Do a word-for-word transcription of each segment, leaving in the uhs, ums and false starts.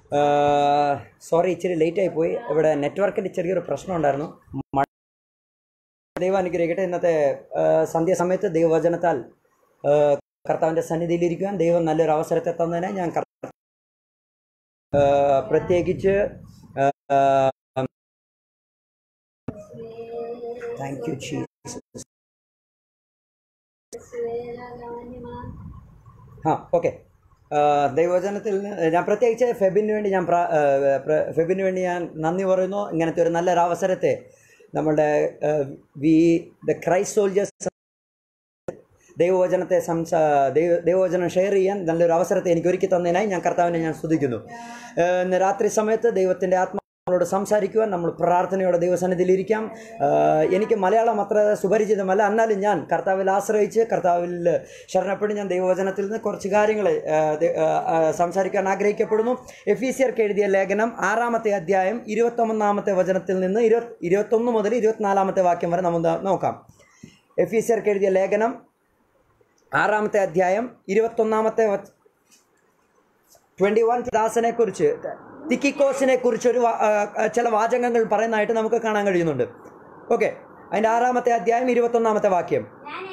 Sorry, ഇച്ചിരി ലേറ്റായി പോയി. ഇവിടെ നെറ്റ്വർക്കിൻ്റെ ചെറിയൊരു പ്രശ്നം ഉണ്ടായിരുന്നു. ദൈവം അനുഗ്രഹിക്കട്ടെ. ഇന്നത്തെ സന്ധ്യാസമയത്ത് ദൈവവചനത്താൽ കർത്താവിൻ്റെ സന്നിധിയിലിരിക്കുവാൻ ദൈവം നല്ലൊരു അവസരത്തെ തന്നതിനെ ഞാൻ പ്രത്യേകിച്ച് താങ്ക് യു ജീസസ്. ആ ഓക്കെ, ദൈവവചനത്തിൽ ഞാൻ പ്രത്യേകിച്ച് ഫെബിന് വേണ്ടി ഞാൻ ഫെബിന് വേണ്ടി ഞാൻ നന്ദി പറയുന്നു. ഇങ്ങനത്തെ ഒരു നല്ലൊരു അവസരത്തെ നമ്മളുടെ വി ദ ക്രൈസ്റ്റ് സോൾജേഴ്സ് ദൈവവചനത്തെ സംസാ ദൈവ ദൈവവചനം ഷെയർ ചെയ്യാൻ നല്ലൊരു അവസരത്തെ എനിക്ക് ഒരുക്കി തന്നതിനായി ഞാൻ കർത്താവിനെ ഞാൻ സ്തുതിക്കുന്നു. ഇന്ന് രാത്രി സമയത്ത് ദൈവത്തിൻ്റെ ആത്മാവോട് സംസാരിക്കുവാൻ നമ്മൾ പ്രാർത്ഥനയോടെ ദൈവസന്നിധിയിലിരിക്കാം. എനിക്ക് മലയാളം അത്ര സുപരിചിതമല്ല, എന്നാലും ഞാൻ കർത്താവിൽ ആശ്രയിച്ച് കർത്താവിൽ ശരണപ്പെട്ട് ഞാൻ ദൈവവചനത്തിൽ നിന്ന് കുറച്ച് കാര്യങ്ങൾ സംസാരിക്കാൻ ആഗ്രഹിക്കപ്പെടുന്നു. എഫീസിയർക്ക് എഴുതിയ ലേഖനം ആറാമത്തെ അധ്യായം ഇരുപത്തൊന്നാമത്തെ വചനത്തിൽ നിന്ന് ഇരുപത്തി ഇരുപത്തൊന്ന് മുതൽ ഇരുപത്തിനാലാമത്തെ വാക്യം വരെ നമുക്ക് നോക്കാം. എഫീസിയർക്ക് എഴുതിയ ലേഖനം ആറാമത്തെ അധ്യായം ഇരുപത്തൊന്നാമത്തെ ട്വൻറ്റി വൺ ദാസനെ കുറിച്ച് തിക്കിക്കോസിനെ കുറിച്ചൊരു ചില വാചകങ്ങൾ പറയുന്നതായിട്ട് നമുക്ക് കാണാൻ കഴിയുന്നുണ്ട്. ഓക്കെ, അതിൻ്റെ ആറാമത്തെ അധ്യായം ഇരുപത്തൊന്നാമത്തെ വാക്യം.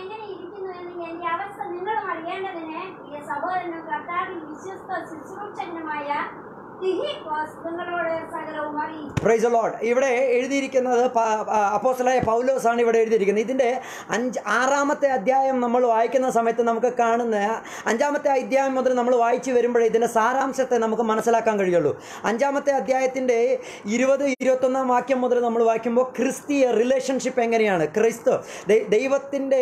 Praise the Lord. ഇവിടെ എഴുതിയിരിക്കുന്നത് അപ്പോസ്തലനായ പൗലോസാണ് ഇവിടെ എഴുതിയിരിക്കുന്നത്. ഇതിൻ്റെ അഞ്ച് ആറാമത്തെ അധ്യായം നമ്മൾ വായിക്കുന്ന സമയത്ത് നമുക്ക് കാണുന്ന അഞ്ചാമത്തെ അധ്യായം മുതൽ നമ്മൾ വായിച്ചു വരുമ്പോഴേ ഇതിൻ്റെ സാരാംശത്തെ നമുക്ക് മനസ്സിലാക്കാൻ കഴിയുള്ളൂ. അഞ്ചാമത്തെ അധ്യായത്തിൻ്റെ ഇരുപത് ഇരുപത്തൊന്നാം വാക്യം മുതൽ നമ്മൾ വായിക്കുമ്പോൾ ക്രിസ്തീയ റിലേഷൻഷിപ്പ് എങ്ങനെയാണ്, ക്രിസ്തു ദൈവത്തിൻ്റെ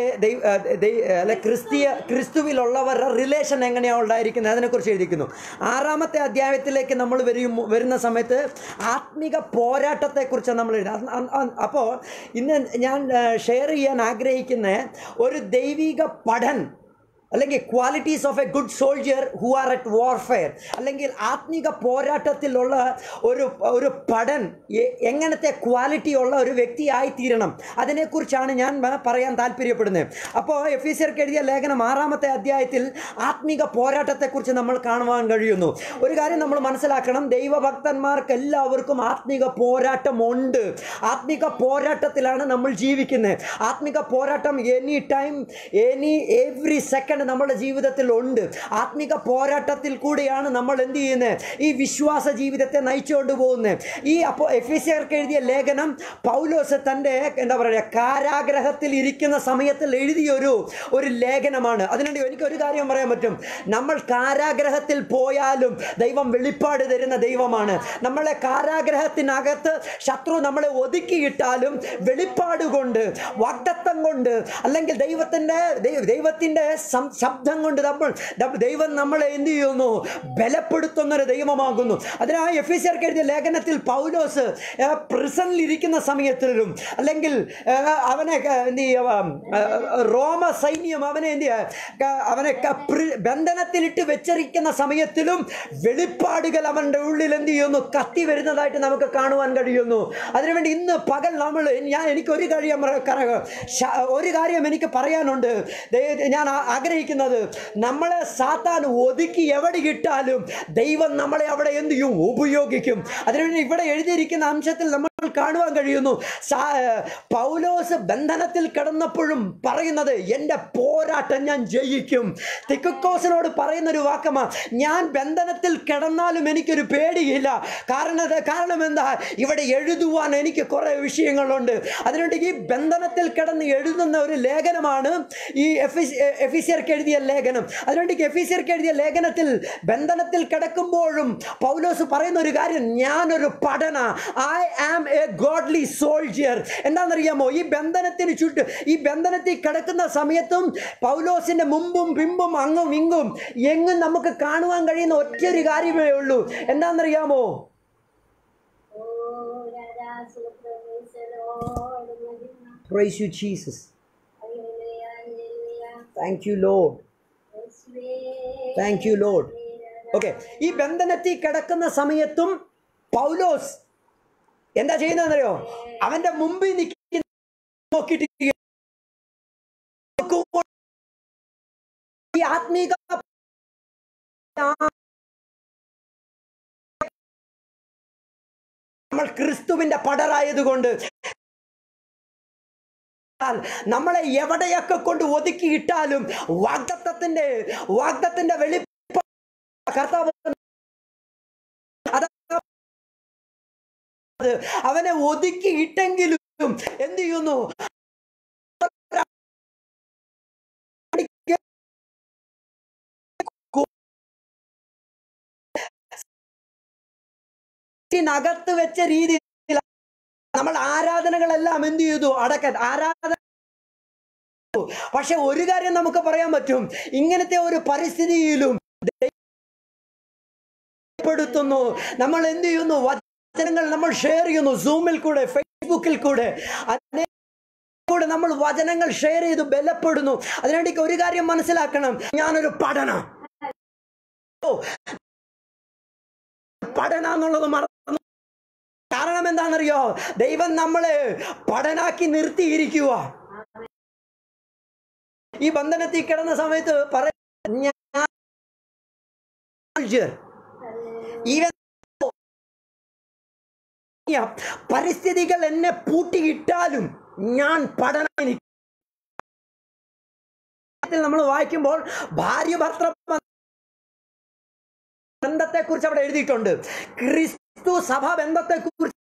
അല്ലെ ക്രിസ്തീയ ക്രിസ്തുവിലുള്ളവരുടെ റിലേഷൻ എങ്ങനെയാണ് ഉണ്ടായിരിക്കുന്നത് അതിനെക്കുറിച്ച് എഴുതിക്കുന്നു. ആറാമത്തെ അധ്യായത്തിലേക്ക് നമ്മൾ വരും വരുന്ന സമയത്ത് ആത്മിക പോരാട്ടത്തെക്കുറിച്ച് നമ്മൾ എഴുതി. അപ്പോൾ ഇന്ന് ഞാൻ ഷെയർ ചെയ്യാൻ ആഗ്രഹിക്കുന്ന ഒരു ദൈവിക പഠൻ അല്ലെങ്കിൽ qualities of a good soldier who are at warfare, അല്ലെങ്കിൽ ആത്മിക പോരാട്ടത്തിലുള്ള ഒരു ഒരു പഠൻ എങ്ങനത്തെ ക്വാളിറ്റി ഉള്ള ഒരു വ്യക്തിയായി തീരണം, അതിനെക്കുറിച്ചാണ് ഞാൻ പറയാൻ താല്പര്യപ്പെടുന്നത്. അപ്പോൾ എഫീസിയർക്ക് എഴുതിയ ലേഖനം ആറാമത്തെ അധ്യായത്തിൽ ആത്മിക പോരാട്ടത്തെക്കുറിച്ച് നമ്മൾ കാണുവാൻ കഴിയുന്നു. ഒരു കാര്യം നമ്മൾ മനസ്സിലാക്കണം, ദൈവഭക്തന്മാർക്ക് എല്ലാവർക്കും ആത്മിക പോരാട്ടമുണ്ട്. ആത്മിക പോരാട്ടത്തിലാണ് നമ്മൾ ജീവിക്കുന്നത്. ആത്മിക പോരാട്ടം any time any every second നമ്മുടെ ജീവിതത്തിൽ ഉണ്ട്. ആത്മിക പോരാട്ടത്തിൽ കൂടിയാണ് നമ്മൾ എന്ത് ചെയ്യുന്നത്, ഈ വിശ്വാസ ജീവിതത്തെ നയിച്ചുകൊണ്ട് പോകുന്നത്. ഈ അപ്പോൾ എഫീസിയർക്ക് എഴുതിയ ലേഖനം പൗലോസ് തൻ്റെ എന്താ പറയുക കാരാഗ്രഹത്തിൽ ഇരിക്കുന്ന സമയത്തിൽ എഴുതിയൊരു ഒരു ലേഖനമാണ്. അതിനുവേണ്ടി എനിക്കൊരു കാര്യം പറയാൻ പറ്റും, നമ്മൾ കാരാഗ്രഹത്തിൽ പോയാലും ദൈവം വെളിപ്പാട് തരുന്ന ദൈവമാണ്. നമ്മളെ കാരാഗ്രഹത്തിനകത്ത് ശത്രു നമ്മളെ ഒതുക്കിയിട്ടാലും വെളിപ്പാട് കൊണ്ട്, വാഗ്ദത്തം കൊണ്ട്, അല്ലെങ്കിൽ ദൈവത്തിൻ്റെ ദൈവത്തിൻ്റെ ശബ്ദം കൊണ്ട് നമ്മൾ ദൈവം നമ്മളെ എന്ത് ചെയ്യുന്നു, ബലപ്പെടുത്തുന്നൊരു ദൈവമാകുന്നു. അതിനായി എഫീസിയർക്ക് എഴുതിയ ലേഖനത്തിൽ പൗലോസ് പ്രിസണിൽ ഇരിക്കുന്ന സമയത്തിലും, അല്ലെങ്കിൽ അവനെ എന്ത് ചെയ്യുക റോമ സൈന്യം അവനെ എന്ത് ചെയ്യുക അവനെ ബന്ധനത്തിലിട്ട് വെച്ചിരിക്കുന്ന സമയത്തിലും വെളിപ്പാടുകൾ അവൻ്റെ ഉള്ളിൽ എന്ത് ചെയ്യുന്നു, കത്തി വരുന്നതായിട്ട് നമുക്ക് കാണുവാൻ കഴിയുന്നു. അതിനുവേണ്ടി ഇന്ന് പകൽ നമ്മൾ ഞാൻ എനിക്കൊരു കാര്യം ഒരു കാര്യം എനിക്ക് പറയാനുണ്ട്. ഞാൻ ആഗ്രഹിക്കുന്നത്, നമ്മളെ സാത്താൻ ഒതുക്കി എവിടെ ഇട്ടാലും ദൈവം നമ്മളെ അവിടെ എന്ത് ചെയ്യും, ഉപയോഗിക്കും. അതിനുവേണ്ടി ഇവിടെ എഴുതിയിരിക്കുന്ന അംശത്തിൽ നമ്മൾ കാണുവാൻ കഴിയുന്നു, പൗലോസ് ബന്ധനത്തിൽ കിടന്നപ്പോഴും പറയുന്നത് എൻ്റെ പോരാട്ടം ഞാൻ ജയിക്കും. തിക്കിക്കോസിനോട് പറയുന്ന ഒരു വാക്കമാ, ഞാൻ ബന്ധനത്തിൽ കിടന്നാലും എനിക്കൊരു പേടിയില്ല. കാരണം കാരണം എന്താ, ഇവിടെ എഴുതുവാൻ എനിക്ക് കുറേ വിഷയങ്ങളുണ്ട്. അതിനുവേണ്ടി ഈ ബന്ധനത്തിൽ കിടന്ന് എഴുതുന്ന ഒരു ലേഖനമാണ് ഈ എഫീസിയർക്ക് എഴുതിയ ലേഖനം. അതിനുവേണ്ടി എഫീസിയർക്ക് എഴുതിയ ലേഖനത്തിൽ ബന്ധനത്തിൽ കിടക്കുമ്പോഴും പൗലോസ് പറയുന്ന ഒരു കാര്യം, ഞാനൊരു പഠന I am a godly soldier. എന്താണെന്നറിയാമോ, ഈ ബന്ധനത്തിന് ചുറ്റും ഈ ബന്ധനത്തിൽ കിടക്കുന്ന സമയത്തും പൗലോസിന്റെ മുമ്പും പിമ്പും അങ്ങും ഇങ്ങും എങ്ങും നമുക്ക് കാണുവാൻ കഴിയുന്ന ഒറ്റൊരു കാര്യമേ ഉള്ളൂ. എന്താണെന്നറിയാമോ, Praise you, Jesus. Thank you, Lord. Thank you, Lord. Okay, ഈ ബന്ധനത്തിൽ കിടക്കുന്ന സമയത്തും പൗലോസ് എന്താ ചെയ്യുന്നതെന്നറിയോ, അവന്റെ മുമ്പിൽ നിൽക്കുന്ന നോക്കിയിട്ട് ഈ ആത്മീക നമ്മൾ ക്രിസ്തുവിന്റെ പടരായതുകൊണ്ട് നമ്മളെ എവിടെയൊക്കെ കൊണ്ട് ഒതുക്കിയിട്ടാലും വാഗ്ദത്തത്തിന്റെ വാഗ്ദത്തിന്റെ വെളി കർത്താവ് അവനെ ഒതുക്കിയിട്ടെങ്കിലും എന്ത് ചെയ്യുന്നു? കത്ത് വെച്ച രീതിയിൽ നമ്മൾ ആരാധനകളെല്ലാം എന്ത് ചെയ്തു? അടക്ക ആരാധന. പക്ഷെ ഒരു കാര്യം നമുക്ക് പറയാൻ പറ്റും, ഇങ്ങനത്തെ ഒരു പരിസ്ഥിതിയിലും പ്പെടുത്തുന്നു. നമ്മൾ എന്ത് ചെയ്യുന്നു? വചനങ്ങൾ നമ്മൾ ഷെയർ ചെയ്യുന്നു. സൂമിൽ കൂടെ, ഫേസ്ബുക്കിൽ കൂടെ കൂടെ നമ്മൾ വചനങ്ങൾ ഷെയർ ചെയ്ത് ബലപ്പെടുന്നു. അതിനുവേണ്ടി ഒരു കാര്യം മനസ്സിലാക്കണം, ഞാനൊരു പഠന പഠന എന്നുള്ളത് മറന്നു. കാരണം എന്താണെന്നറിയോ? ദൈവം നമ്മളെ പഠനാക്കി നിർത്തിയിരിക്കുക. ഈ ബന്ധനത്തിൽ കിടന്ന സമയത്ത് പറ പരിസ്ഥിതികൾ എന്നെ പൂട്ടിയിട്ടാലും ഞാൻ പഠന നമ്മൾ വായിക്കുമ്പോൾ ഭാര്യ ഭർത്തൃ ബന്ധത്തെ കുറിച്ച് അവിടെ എഴുതിയിട്ടുണ്ട്. ക്രിസ്തു സഭ ബന്ധത്തെ കുറിച്ച്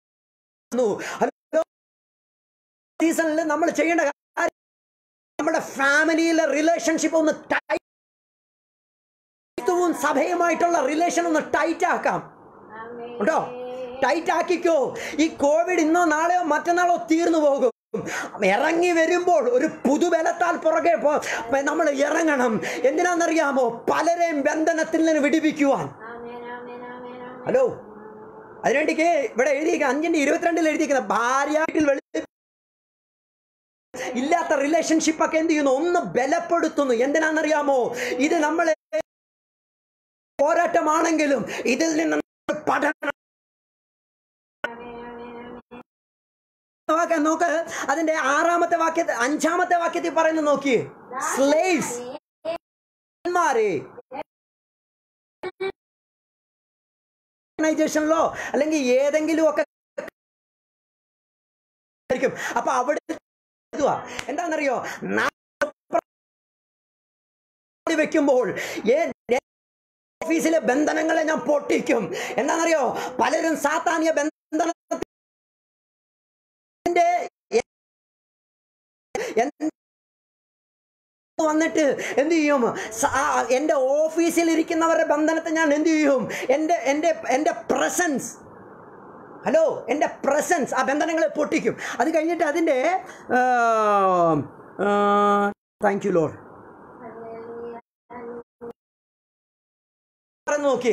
സീസണിൽ നമ്മൾ ചെയ്യേണ്ട കാര്യം നമ്മുടെ ഫാമിലിയിലെ റിലേഷൻഷിപ്പ് ഒന്ന് ക്രിസ്തുവും സഭയുമായിട്ടുള്ള റിലേഷൻ ഒന്ന് ടൈറ്റ് ആക്കാം കേട്ടോ. ടൈറ്റ് ആക്കിക്കോ. ഈ കോവിഡ് ഇന്നോ നാളെയോ മറ്റന്നാളോ തീർന്നു പോകും. ഇറങ്ങി വരുമ്പോൾ ഒരു പുതുബലത്താൽ പുറകെ നമ്മൾ ഇറങ്ങണം. എന്തിനാണെന്നറിയാമോ? പലരെയും ബന്ധനത്തിൽ നിന്ന് വിടിപ്പിക്കുവാൻ. ഹലോ, അതിനുവേണ്ടിക്ക് ഇവിടെ എഴുതിയിരിക്കുക അഞ്ചിന്റെ ഇരുപത്തിരണ്ടിൽ എഴുതിയിരിക്കുന്ന ഭാര്യ ഇല്ലാത്ത റിലേഷൻഷിപ്പ് ഒക്കെ എന്ത് ചെയ്യുന്നു? ഒന്ന് ബലപ്പെടുത്തുന്നു. എന്തിനാണെന്നറിയാമോ? ഇത് നമ്മളെ പോരാട്ടമാണെങ്കിലും ഇതിൽ നിന്ന് പഠനം നോക്ക്. അതിന്റെ ആറാമത്തെ വാക്യത്തിൽ അഞ്ചാമത്തെ വാക്യത്തിൽ പറയുന്നത് നോക്കി. സ്ലേവ്സ് ഓർഗനൈസേഷനിലോ അല്ലെങ്കിൽ ഏതെങ്കിലും ഒക്കെ ആയിരിക്കും. അപ്പൊ അവിടെ എന്താണെന്നറിയോ? വെക്കുമ്പോൾ ഓഫീസിലെ ബന്ധനങ്ങളെ ഞാൻ പൊട്ടിക്കും. എന്താണെന്നറിയോ? പലരും സാത്താന്യ ബന്ധന വന്നിട്ട് എന്ത് ചെയ്യും? എൻ്റെ ഓഫീസിൽ ഇരിക്കുന്നവരുടെ ബന്ധനത്തെ ഞാൻ എന്ത് ചെയ്യും? എൻ്റെ എൻ്റെ എൻ്റെ പ്രസൻസ് ഹലോ എൻ്റെ പ്രസൻസ് ആ ബന്ധനങ്ങളെ പൊട്ടിക്കും. അത് കഴിഞ്ഞിട്ട് അതിൻ്റെ താങ്ക് യു ലോർഡ് നോക്കി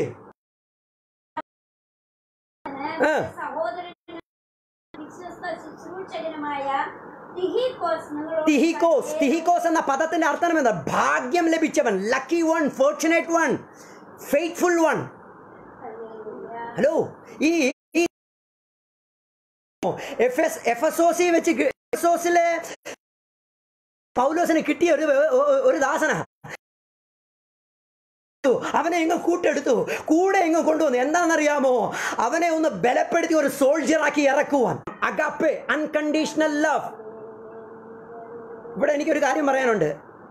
തിഹിക്കോസ് തിഹിക്കോസ് എന്ന പദത്തിന്റെ അർത്ഥം എന്താ? ഭാഗ്യം ലഭിച്ചവൻ, lucky one, fortunate one, faithful one. Hello, ഈ എഫെസോസിൽ വെച്ച് എഫെസോസിലെ പൗലോസിന് കിട്ടിയ ഒരു ഒരു ദാസനാ. അവനെ എങ്ങ് കൂട്ടെടുത്തു, കൂടെ എങ്ങ് കൊണ്ടുവന്നു. എന്താണെന്നറിയാമോ? അവനെ ഒന്ന് ബലപ്പെടുത്തി ഒരു സോൾജറാക്കി ഇറക്കുവാൻ. Agape, unconditional love. ഇവിടെ എനിക്കൊരു കാര്യം പറയാനുണ്ട്.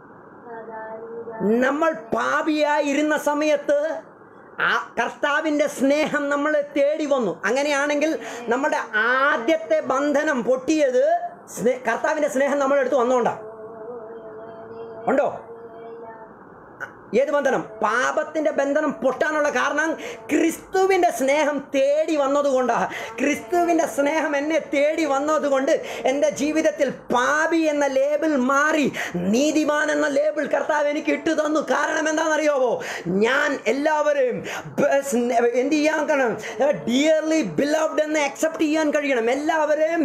നമ്മൾ പാപിയായിരുന്ന സമയത്ത് ആ കർത്താവിൻ്റെ സ്നേഹം നമ്മളെ തേടി വന്നു. അങ്ങനെയാണെങ്കിൽ നമ്മുടെ ആദ്യത്തെ ബന്ധനം പൊട്ടിയത് കർത്താവിൻ്റെ സ്നേഹം നമ്മളെടുത്ത് വന്നോണ്ടാ. ഉണ്ടോ? ഏത് ബന്ധനം? പാപത്തിന്റെ ബന്ധനം പൊട്ടാനുള്ള കാരണം ക്രിസ്തുവിന്റെ സ്നേഹം തേടി വന്നതുകൊണ്ടാണ്. ക്രിസ്തുവിന്റെ സ്നേഹം എന്നെ തേടി വന്നതുകൊണ്ട് എൻ്റെ ജീവിതത്തിൽ പാപി എന്ന ലേബിൾ മാറി നീതിമാൻ എന്ന ലേബിൾ കർത്താവ് എനിക്ക് ഇട്ടു തന്നു. കാരണം എന്താണെന്നറിയാമോ? ഞാൻ എല്ലാവരെയും എന്ത് ചെയ്യാൻ കഴിയണം? ഡിയർലി ബിലവ്ഡ് എന്ന് അക്സെപ്റ്റ് ചെയ്യാൻ കഴിയണം. എല്ലാവരെയും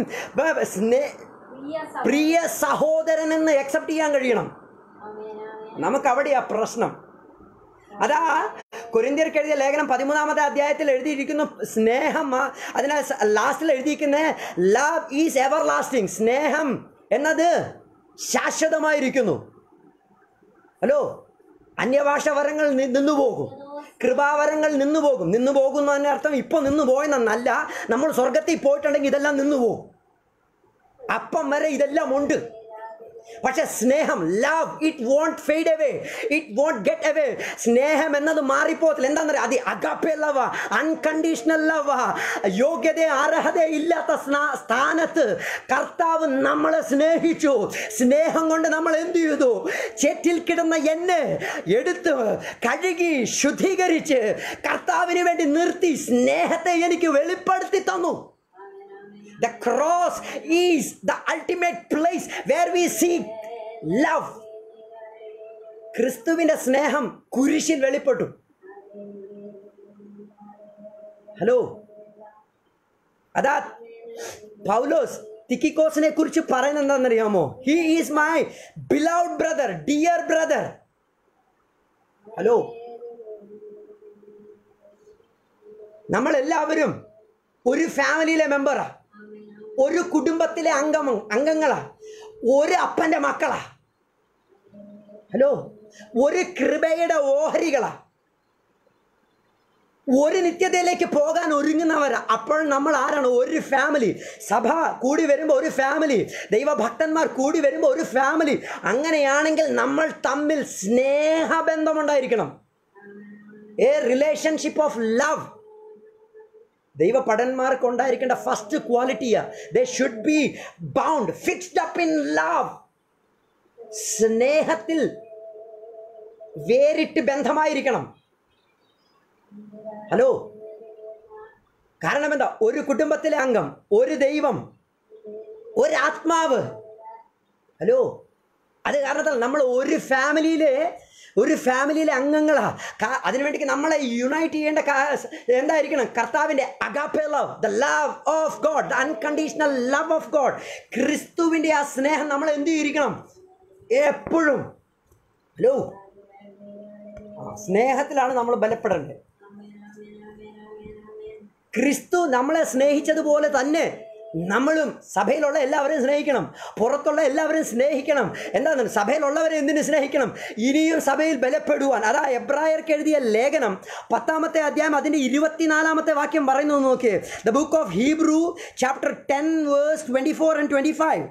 പ്രിയ സഹോദരൻ എന്ന് അക്സെപ്റ്റ് ചെയ്യാൻ കഴിയണം. നമുക്ക് അവിടെയാ പ്രശ്നം. അതാ കൊരിന്ത്യർക്ക് എഴുതിയ ലേഖനം പതിമൂന്നാമത്തെ അധ്യായത്തിൽ എഴുതിയിരിക്കുന്നു സ്നേഹം. അതിനാൽ ലാസ്റ്റിൽ എഴുതിയിരിക്കുന്ന ലവ് ഈസ് എവർ ലാസ്റ്റിംഗ്. സ്നേഹം എന്നത് ശാശ്വതമായിരിക്കുന്നു. ഹലോ, അന്യഭാഷ വരങ്ങൾ നിന്നുപോകും. കൃപാവരങ്ങൾ നിന്നു പോകും. നിന്നു പോകുന്നതിൻ്റെ അർത്ഥം ഇപ്പോൾ നിന്നു പോയെന്നല്ല, നമ്മൾ സ്വർഗത്തിൽ പോയിട്ടുണ്ടെങ്കിൽ ഇതെല്ലാം നിന്നു പോകും. അപ്പം വരെ ഇതെല്ലാം ഉണ്ട്. പക്ഷെ സ്നേഹം, love, it won't fade away, it won't get away. സ്നേഹം എന്നത് മാറിപ്പോകത്തില്ല. എന്താണെന്ന് പറയാം, അത് അഗാപ്പെ ലവ്, അൺകണ്ടീഷണൽ ലവ്. യോഗ്യത അർഹത ഇല്ലാത്ത സ്ഥാനത്ത് കർത്താവ് നമ്മളെ സ്നേഹിച്ചു. സ്നേഹം കൊണ്ട് നമ്മൾ എന്ത് ചെയ്തു? ചേറ്റിൽ കിടന്ന എന്നെ എടുത്ത് കഴുകി ശുദ്ധീകരിച്ച് കർത്താവിന് വേണ്ടി നിർത്തി സ്നേഹത്തെ എനിക്ക് വെളിപ്പെടുത്തി തന്നു. The cross is the ultimate place where we see love. ക്രിസ്തുവിന്റെ സ്നേഹം കുരിശിൽ വെളിപ്പെട്ടു. ഹലോ, അതാ പൗലോസ് തിക്കിക്കോസിനെ കുറിച്ച് പറയുന്നത് എന്താണെന്നറിയാമോ? He is my beloved brother, dear brother. Hello, നമ്മളെല്ലാവരും ഒരു ഫാമിലിയിലെ മെമ്പറാ, ഒരു കുടുംബത്തിലെ അംഗം അംഗങ്ങളാ, ഒരു അപ്പൻ്റെ മക്കളാ. ഹലോ, ഒരു കൃപയുടെ ഓഹരികളാ, ഒരു നിത്യതയിലേക്ക് പോകാൻ ഒരുങ്ങുന്നവരാ. അപ്പോൾ നമ്മൾ ആരാണ്? ഒരു ഫാമിലി. സഭ കൂടി വരുമ്പോൾ ഒരു ഫാമിലി, ദൈവഭക്തന്മാർ കൂടി വരുമ്പോൾ ഒരു ഫാമിലി. അങ്ങനെയാണെങ്കിൽ നമ്മൾ തമ്മിൽ സ്നേഹബന്ധമുണ്ടായിരിക്കണം. A relationship of love. ദൈവ പടന്മാർക്ക് ഉണ്ടായിരിക്കേണ്ട ഫസ്റ്റ് ക്വാളിറ്റിയാ, they should be bound, fixed up in love. സ്നേഹത്തിൽ വേറിട്ട് ബന്ധമായിരിക്കണം. ഹലോ, കാരണം എന്താ? ഒരു കുടുംബത്തിലെ അംഗം, ഒരു ദൈവം, ഒരു ആത്മാവ്. ഹലോ, അത് കാരണത്താൽ നമ്മൾ ഒരു ഫാമിലിയിലെ ഒരു ഫാമിലിയിലെ അംഗങ്ങളാ. അതിനുവേണ്ടി നമ്മളെ യുണൈറ്റ് ചെയ്യേണ്ട എന്തായിരിക്കണം? കർത്താവിൻ്റെ agape love, the love of God, the unconditional love of God. ക്രിസ്തുവിൻ്റെ ആ സ്നേഹം നമ്മൾ എന്ത് ചെയ്തിരിക്കണം? എപ്പോഴും. ഹലോ, സ്നേഹത്തിലാണ് നമ്മൾ ബലപ്പെടേണ്ടത്. ക്രിസ്തു നമ്മളെ സ്നേഹിച്ചതുപോലെ തന്നെ നമ്മളും സഭയിലുള്ള എല്ലാവരെയും സ്നേഹിക്കണം, പുറത്തുള്ള എല്ലാവരെയും സ്നേഹിക്കണം. എന്താണ്? സഭയിലുള്ളവരെ എന്തിനു സ്നേഹിക്കണം? ഇനിയും സഭയിൽ ബലപ്പെടുവാൻ. അതാ എബ്രായർക്ക് എഴുതിയ ലേഖനം പത്താമത്തെ അധ്യായം അതിൻ്റെ ഇരുപത്തിനാലാമത്തെ വാക്യം പറയുന്നു. നോക്കിയേ, the book of Hebrew chapter ten verse twenty four and twenty five.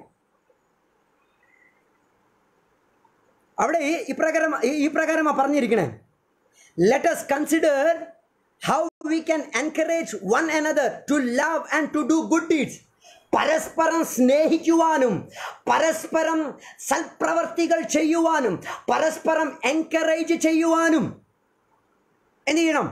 അവിടെ ഇപ്രകാരം ഈ പ്രകാരമാണ് പറഞ്ഞിരിക്കണേ, let us consider how we can encourage one another to love and to do good deeds. പരസ്പരം സ്നേഹിക്കുവാനും പരസ്പരം സൽപ്രവർത്തികൾ ചെയ്യുവാനും പരസ്പരം എൻകറേജ് ചെയ്യുവാനും എന്ത് ചെയ്യണം?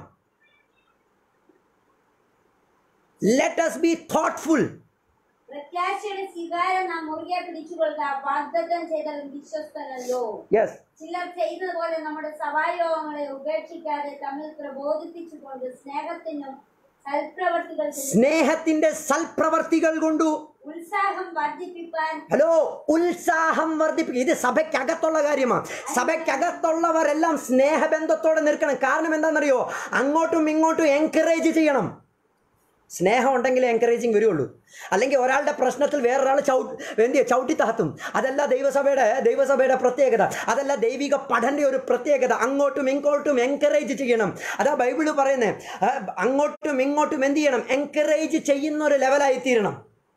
Let us be thoughtful. പ്രത്യാശയുടെ സ്വീകാരം നാം മുറുകെ പിടിച്ചുകൊള്ളുക, വാഗ്ദത്തം ചെയ്താലും വിശ്വസ്തനല്ലോ. യെസ്, ചിലർ ചെയ്തതുപോലെ നമ്മുടെ സഭായോഗങ്ങളെ ഉപേക്ഷിക്കാതെ തമ്മിൽ പ്രബോധിപ്പിച്ചുകൊണ്ട് സ്നേഹത്തിനും സൽപ്രവർത്തികൾ സ്നേഹത്തിന്റെ സൽപ്രവർത്തികൾ കൊണ്ടു ഉത്സാഹം വർദ്ധിപ്പിക്കാൻ. ഹലോ, ഉത്സാഹം വർദ്ധിപ്പിക്കുക. ഇത് സഭയ്ക്കകത്തുള്ള കാര്യമാണ്. സഭയ്ക്കകത്തുള്ളവരെല്ലാം സ്നേഹബന്ധത്തോടെ നിൽക്കണം. കാരണം എന്താണെന്നറിയോ? അങ്ങോട്ടും ഇങ്ങോട്ടും എൻകറേജ് ചെയ്യണം. സ്നേഹം ഉണ്ടെങ്കിലേ എൻകറേജിങ് വരുള്ളൂ. അല്ലെങ്കിൽ ഒരാളുടെ പ്രശ്നത്തിൽ വേറൊരാൾ ചവിട്ടി എന്ത് ചവിട്ടി താത്തും. അതല്ല ദൈവസഭയുടെ ദൈവസഭയുടെ പ്രത്യേകത, അതല്ല ദൈവിക പഠന്റെ ഒരു പ്രത്യേകത. അങ്ങോട്ടും ഇങ്ങോട്ടും എൻകറേജ് ചെയ്യണം. അതാ ബൈബിള് പറയുന്നത്, അങ്ങോട്ടും ഇങ്ങോട്ടും എന്ത് ചെയ്യണം? എൻകറേജ് ചെയ്യുന്ന ഒരു ലെവലായി തീരണം.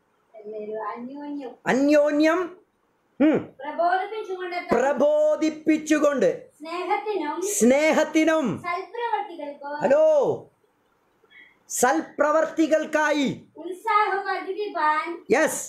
അന്യോന്യം പ്രബോധിപ്പിച്ചുകൊണ്ട് സ്നേഹത്തിനും ഹലോ സൽപ്രവർത്തികൾക്കായി യെസ്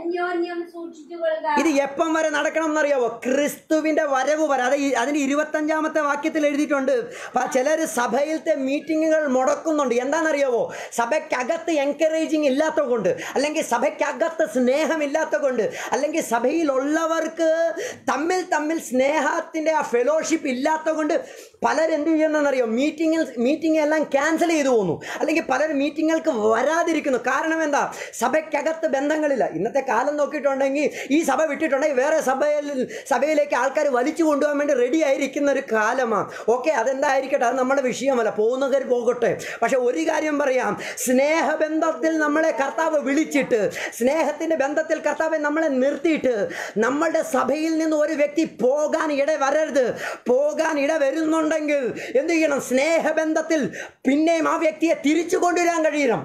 ഇത് എപ്പം വരെ നടക്കണം എന്നറിയാവോ? ക്രിസ്തുവിന്റെ വരവ് വരെ. അത് അതിന് ഇരുപത്തഞ്ചാമത്തെ വാക്യത്തിൽ എഴുതിയിട്ടുണ്ട്. ചിലർ സഭയിലത്തെ മീറ്റിങ്ങുകൾ മുടക്കുന്നുണ്ട്. എന്താണെന്നറിയാവോ? സഭയ്ക്കകത്ത് എൻകറേജിങ് ഇല്ലാത്ത കൊണ്ട്, അല്ലെങ്കിൽ സഭയ്ക്കകത്ത് സ്നേഹമില്ലാത്ത കൊണ്ട്, അല്ലെങ്കിൽ സഭയിലുള്ളവർക്ക് തമ്മിൽ തമ്മിൽ സ്നേഹത്തിന്റെ ആ ഫെലോഷിപ്പ് ഇല്ലാത്ത കൊണ്ട് പലരെന്ത് ചെയ്യുന്നറിയോ? മീറ്റിങ്ങിൽ മീറ്റിംഗ് എല്ലാം ക്യാൻസൽ ചെയ്തു പോകുന്നു, അല്ലെങ്കിൽ പലർ മീറ്റിങ്ങുകൾക്ക് വരാതിരിക്കുന്നു. കാരണം എന്താ? സഭയ്ക്കകത്ത് ബന്ധങ്ങളില്ല. ഇന്നത്തെ ഇന്നത്തെ കാലം നോക്കിയിട്ടുണ്ടെങ്കിൽ ഈ സഭ വിട്ടിട്ടുണ്ടെങ്കിൽ വേറെ സഭയിൽ സഭയിലേക്ക് ആൾക്കാർ വലിച്ചു കൊണ്ടുപോകാൻ വേണ്ടി റെഡി ആയിരിക്കുന്ന ഒരു കാലമാണ്. ഓക്കെ, അതെന്തായിരിക്കട്ടെ, അത് നമ്മുടെ വിഷയമല്ല, പോകുന്നവർ പോകട്ടെ. പക്ഷെ ഒരു കാര്യം പറയാം, സ്നേഹബന്ധത്തിൽ നമ്മളെ കർത്താവ് വിളിച്ചിട്ട്, സ്നേഹത്തിൻ്റെ ബന്ധത്തിൽ കർത്താവ് നമ്മളെ നിർത്തിയിട്ട്, നമ്മളുടെ സഭയിൽ നിന്ന് ഒരു വ്യക്തി പോകാൻ ഇട വരരുത്. പോകാൻ ഇട വരുന്നുണ്ടെങ്കിൽ എന്ത് ചെയ്യണം? സ്നേഹബന്ധത്തിൽ പിന്നെയും ആ വ്യക്തിയെ തിരിച്ചു കൊണ്ടുവരാൻ കഴിയണം.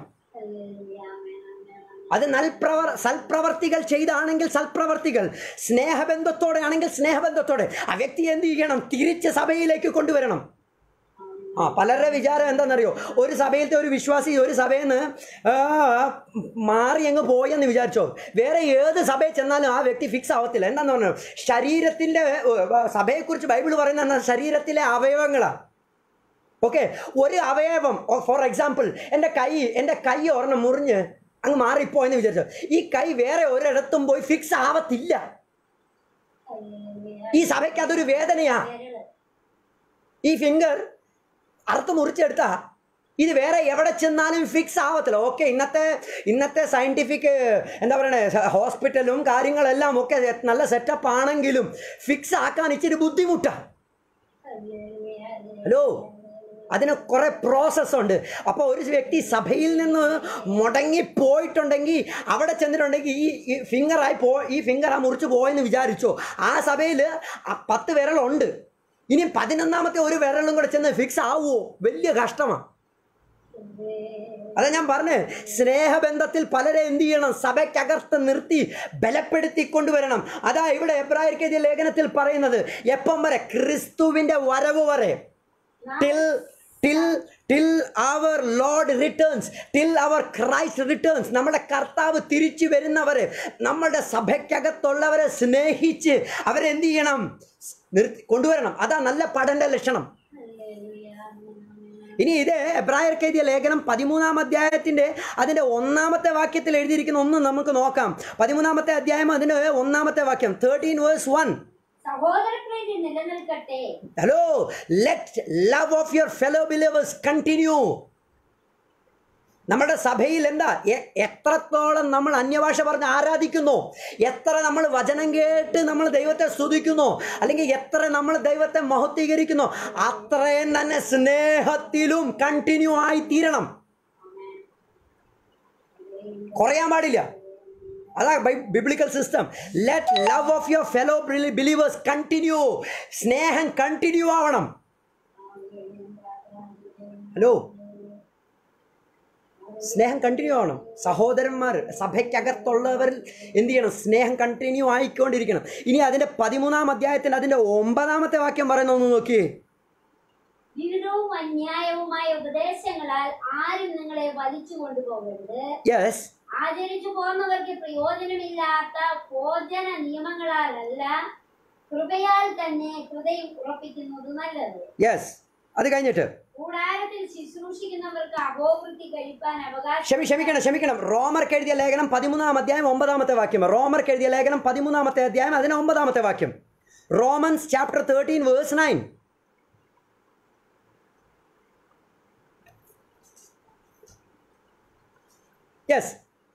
അത് നൽപ്രവർ സൽപ്രവർത്തികൾ ചെയ്താണെങ്കിൽ സൽപ്രവർത്തികൾ, സ്നേഹബന്ധത്തോടെ ആണെങ്കിൽ സ്നേഹബന്ധത്തോടെ ആ വ്യക്തി എന്ത് ചെയ്യണം? തിരിച്ച് സഭയിലേക്ക് കൊണ്ടുവരണം. ആ പലരുടെ വിചാരം എന്താണെന്നറിയോ? ഒരു സഭയിലത്തെ ഒരു വിശ്വാസി ഒരു സഭയിൽ നിന്ന് മാറി അങ്ങ് പോയെന്ന് വിചാരിച്ചോ, വേറെ ഏത് സഭയിൽ ചെന്നാലും ആ വ്യക്തി ഫിക്സ് ആവത്തില്ല. എന്താണെന്ന് പറഞ്ഞു, ശരീരത്തിൻ്റെ സഭയെക്കുറിച്ച് ബൈബിൾ പറയുന്ന ശരീരത്തിലെ അവയവങ്ങളാണ്. ഓക്കെ, ഒരു അവയവം, ഫോർ എക്സാമ്പിൾ എൻ്റെ കൈ എൻ്റെ കൈ ഒരെണ്ണം മുറിഞ്ഞ് അങ്ങ് മാറിപ്പോയെന്ന് വിചാരിച്ചോ, ഈ കൈ വേറെ ഒരിടത്തും പോയി ഫിക്സ് ആവത്തില്ല. ഈ സഭയ്ക്ക് അതൊരു വേദനയാ. ഈ ഫിംഗർ അറുത്ത് മുറിച്ചെടുത്താ ഇത് വേറെ എവിടെ ചെന്നാലും ഫിക്സ് ആവത്തില്ല. ഓക്കെ, ഇന്നത്തെ ഇന്നത്തെ സയൻറ്റിഫിക് എന്താ പറയണേ, ഹോസ്പിറ്റലും കാര്യങ്ങളെല്ലാം ഒക്കെ നല്ല സെറ്റപ്പ് ആണെങ്കിലും ഫിക്സ് ആക്കാൻ ഇച്ചിരി ബുദ്ധിമുട്ടാണ്. ഹലോ, അതിന് കുറേ പ്രോസസ്സുണ്ട്. അപ്പോൾ ഒരു വ്യക്തി സഭയിൽ നിന്ന് മുടങ്ങിപ്പോയിട്ടുണ്ടെങ്കിൽ, അവിടെ ചെന്നിട്ടുണ്ടെങ്കിൽ ഈ ഫിംഗറായി പോ ഈ ഫിംഗർ ആ മുറിച്ച് പോയെന്ന് വിചാരിച്ചോ, ആ സഭയിൽ പത്ത് വിരലുണ്ട്, ഇനി പതിനൊന്നാമത്തെ ഒരു വിരലും കൂടെ ചെന്ന് ഫിക്സ് ആവുമോ? വലിയ കഷ്ടമാണ്. അതാ ഞാൻ പറഞ്ഞേ, സ്നേഹബന്ധത്തിൽ പലരെ എന്ത് ചെയ്യണം? സഭയ്ക്കകർത്ത് നിർത്തി ബലപ്പെടുത്തി കൊണ്ടുവരണം. അതാ ഇവിടെ എബ്രായർക്ക് എഴുതിയ ലേഖനത്തിൽ പറയുന്നത്, എപ്പം വരെ? ക്രിസ്തുവിൻ്റെ വരവ് വരെ. Till till till our Lord returns, till our Christ returns. നമ്മുടെ കർത്താവ് തിരിച്ചു വരുന്നവരെ നമ്മളുടെ സഭയ്ക്കകത്തുള്ളവരെ സ്നേഹിച്ച് അവരെന്ത് ചെയ്യണം? നിർത്തി കൊണ്ടുവരണം. അതാ നല്ല പഠന ലക്ഷണം. ഇനി ഇത് എബ്രായർക്ക് എഴുതിയ ലേഖനം പതിമൂന്നാം അധ്യായത്തിൻ്റെ അതിൻ്റെ ഒന്നാമത്തെ വാക്യത്തിൽ എഴുതിയിരിക്കുന്ന ഒന്ന് നമുക്ക് നോക്കാം. പതിമൂന്നാമത്തെ അധ്യായം അതിൻ്റെ ഒന്നാമത്തെ വാക്യം, thirteen verse one. Hello, let love of your fellow believers continue. നമ്മുടെ സഭയിൽ എന്താ, എത്രത്തോളം നമ്മൾ അന്യഭാഷ പറഞ്ഞ് ആരാധിക്കുന്നു, എത്ര നമ്മൾ വചനം കേട്ട് നമ്മൾ ദൈവത്തെ സ്തുതിക്കുന്നു, അല്ലെങ്കിൽ എത്ര നമ്മൾ ദൈവത്തെ മഹത്വീകരിക്കുന്നു, അത്രയും തന്നെ സ്നേഹത്തിലും കണ്ടിന്യൂ ആയി തീരണം. കുറയാൻ പാടില്ല. അതാ biblical system. Let love of your fellow believers continue. സ്നേഹം കണ്ടിന്യൂ ആവണം. ഹലോ, സ്നേഹം കണ്ടിന്യൂ ആവണം. സഹോദരന്മാർ, സഭയ്ക്കകത്തുള്ളവരിൽ എന്ത് ചെയ്യണം? സ്നേഹം കണ്ടിന്യൂ ആയിക്കൊണ്ടിരിക്കണം. ഇനി അതിൻ്റെ പതിമൂന്നാം അധ്യായത്തിൽ അതിൻ്റെ ഒമ്പതാമത്തെ വാക്യം പറയുന്ന ഒന്ന് നോക്കിയേ. വിരുദ്ധവും അന്യായവുമായ ഉപദേശങ്ങളാൽ ആരും നിങ്ങളെ വലിച്ചു കൊണ്ടുപോകരുത്. യെസ്, ആചരിച്ചു പോകുന്നവർക്ക് പ്രയോജനമില്ലാത്ത ഭോജന നിയമങ്ങളാലല്ല, കൃപയാൽ തന്നെ ഹൃദയം ഉറപ്പിക്കുന്നത് നല്ലത്. യെസ്, അത് കഴിഞ്ഞിട്ട് കൂടാരത്തിൽ ശുശ്രൂഷിക്കുന്നവർക്ക് അഹോവൃത്തി കഴിപ്പാൻ അവകാശം. ക്ഷമി ക്ഷമിക്കണം ക്ഷമിക്കണം റോമർക്ക് എഴുതിയ ലേഖനം പതിമൂന്നാം അധ്യായം ഒമ്പതാമത്തെ വാക്യം. റോമർക്ക് എഴുതിയ ലേഖനം പതിമൂന്നാമത്തെ അധ്യായം അതിന് ഒമ്പതാമത്തെ വാക്യം. Romans chapter thirteen verse nine. Yes.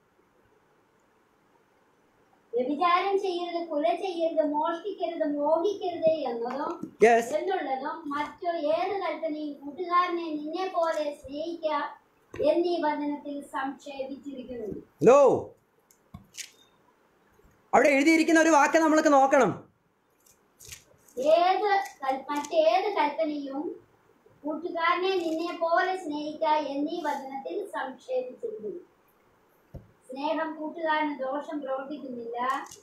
വ്യഭിചാരം ചെയ്യരുത്, കൊല ചെയ്യരുത്, മോഷ്ടിക്കരുത്, മോഹിക്കരുത് എന്നതും എന്നുള്ളതും മറ്റു ഏത് കൽപ്പനയും കൂട്ടുകാരനെ നിന്നെ പോലെ സ്നേഹിക്ക എന്നീ വചനത്തിൽ സംക്ഷേപിച്ചിരിക്കുന്നു. ലോ, അവിടെ എഴുതിയിരിക്കുന്ന ഒരു വാക്ക് നമ്മൾക്ക് നോക്കണം. ഏത് മറ്റേത് കൽപ്പനയും കൂട്ടുകാരനെ നിന്നെ പോലെ സ്നേഹിക്ക എന്നീ വചനത്തിൽ സംക്ഷേപിച്ചിരിക്കുന്നു. സ്നേഹം കൂട്ടുകാരന് ദോഷം പ്രവർത്തിക്കുന്നില്ല.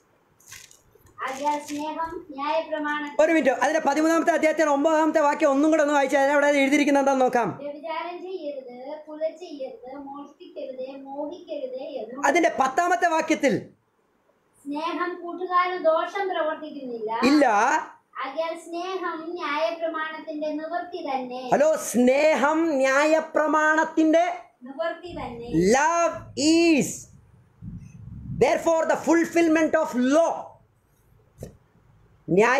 സ്നേഹം ന്യായപ്രമാണം. ഒരു മിനിറ്റ്, അതിന്റെ പതിമൂന്നാമത്തെ അധ്യായത്തിന് ഒമ്പതാമത്തെ വാക്യം ഒന്നും കൂടെ ഒന്ന് വായിച്ചാൽ അവിടെ എഴുതിയിരിക്കുന്നത് എന്താന്ന് നോക്കാം. വ്യഭിചാരം ചെയ്യരുത്, കൊല ചെയ്യരുത്, മോഷ്ടിക്കരുത്, മോഹിക്കരുത് എന്നും. അതിന്റെ പത്താമത്തെ വാക്യത്തിൽ സ്നേഹം കൂട്ടുകാരന് ദോഷം പ്രവർത്തിക്കുന്നില്ല. ഇല്ല. ആകയാൽ സ്നേഹം ന്യായപ്രമാണത്തിന്റെ നിവൃത്തി തന്നെ. ഹലോ, സ്നേഹം ന്യായപ്രമാണത്തിന്റെ നിവൃത്തി തന്നെ. Love is therefore the fulfillment of law.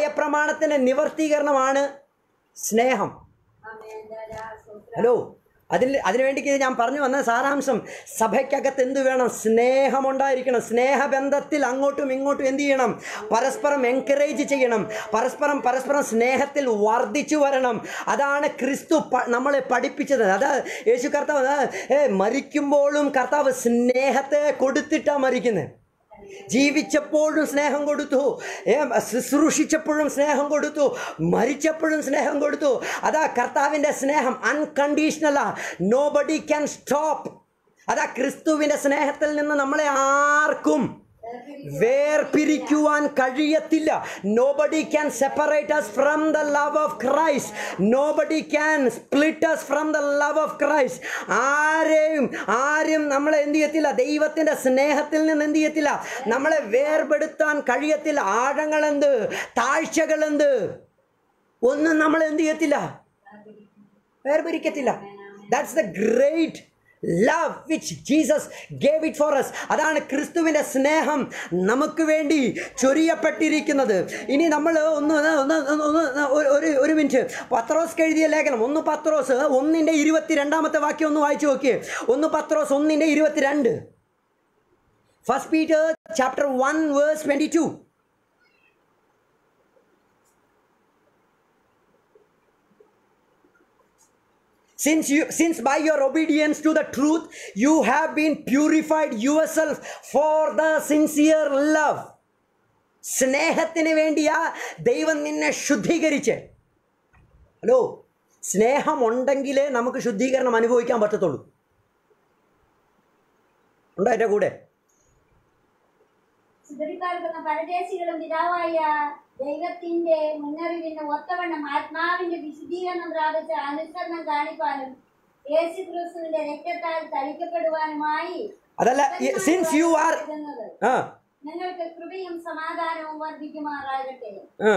ന്യായപ്രമാണത്തിന്റെ നിവർത്തീകരണമാണ് സ്നേഹം. ഹലോ, അതിൽ അതിനുവേണ്ടി ഞാൻ പറഞ്ഞു വന്ന സാരാംശം, സഭയ്ക്കകത്ത് എന്ത് വേണം? സ്നേഹമുണ്ടായിരിക്കണം. സ്നേഹബന്ധത്തിൽ അങ്ങോട്ടും ഇങ്ങോട്ടും എന്ത് ചെയ്യണം? പരസ്പരം എൻകറേജ് ചെയ്യണം. പരസ്പരം പരസ്പരം സ്നേഹത്തിൽ വർദ്ധിച്ചു വരണം. അതാണ് ക്രിസ്തു നമ്മളെ പഠിപ്പിച്ചത്. അത് യേശു കർത്താവ് ഏ മരിക്കുമ്പോഴും കർത്താവ് സ്നേഹത്തെ കൊടുത്തിട്ടാണ് മരിക്കുന്നത്. ജീവിച്ചപ്പോഴും സ്നേഹം കൊടുത്തു, ശുശ്രൂഷിച്ചപ്പോഴും സ്നേഹം കൊടുത്തു, മരിച്ചപ്പോഴും സ്നേഹം കൊടുത്തു. അതാ കർത്താവിൻ്റെ സ്നേഹം അൺകണ്ടീഷണലാ. Nobody can stop. അതാ ക്രിസ്തുവിൻ്റെ സ്നേഹത്തിൽ നിന്ന് നമ്മളെ ആർക്കും വേർപിരിക്കുവാൻ കഴിയത്തില്ല. Nobody can separate us from the love of Christ. Nobody can split us from the love of Christ. ആരെയും ആരും നമ്മളെ എന്ത് ചെയ്യത്തില്ല? ദൈവത്തിൻ്റെ സ്നേഹത്തിൽ നിന്ന് എന്ത് ചെയ്യത്തില്ല? നമ്മളെ വേർപെടുത്താൻ കഴിയത്തില്ല. ആഴങ്ങളെന്ത്, താഴ്ചകളെന്ത്, ഒന്നും നമ്മളെ എന്ത് ചെയ്യത്തില്ല? വേർപിരിക്കത്തില്ല. That's the great love which Jesus gave it for us. അതാണ് ക്രിസ്തുവിൻ്റെ സ്നേഹം നമുക്ക് വേണ്ടി ചൊരിയപ്പെട്ടിരിക്കുന്നത്. ഇനി നമ്മൾ ഒന്ന് ഒന്ന് ഒരു ഒരു മിനിറ്റ് പത്രോസ് എഴുതിയ ലേഖനം, ഒന്ന് പത്രോസ് ഒന്നിൻ്റെ ഇരുപത്തി രണ്ടാമത്തെ വാക്യം ഒന്ന് വായിച്ചു നോക്കിയേ. ഒന്ന് പത്രോസ് ഒന്നിൻ്റെ ഇരുപത്തിരണ്ട്. First Peter chapter one verse twenty two. Since you, since by your obedience to the truth, you have been purified yourself for the sincere love. സ്നേഹത്തിന് വേണ്ടിയാ ദൈവം നിന്നെ ശുദ്ധീകരിച്ച്. ഹലോ, സ്നേഹമുണ്ടെങ്കിലേ നമുക്ക് ശുദ്ധീകരണം അനുഭവിക്കാൻ പറ്റത്തുള്ളൂ. ഉണ്ടോ എൻ്റെ കൂടെ? പരദേശികളും പിതാവായ ദൈവത്തിന്റെ മുന്നറിവിന് ഒത്തവണ്ണം ആത്മാവിന്റെ വിശുദ്ധീകരണം പ്രാപിച്ച അനുസരണം കാണിക്കാനും യേശുക്രിസ്തുവിന്റെ രക്തത്താൽ തളിക്കപ്പെടുവാനുമായി അതല്ല, സിൻസ് യു ആർ നിങ്ങൾക്ക് കൃപയും സമാധാനവും വർദ്ധിക്കുമാറാകട്ടെ.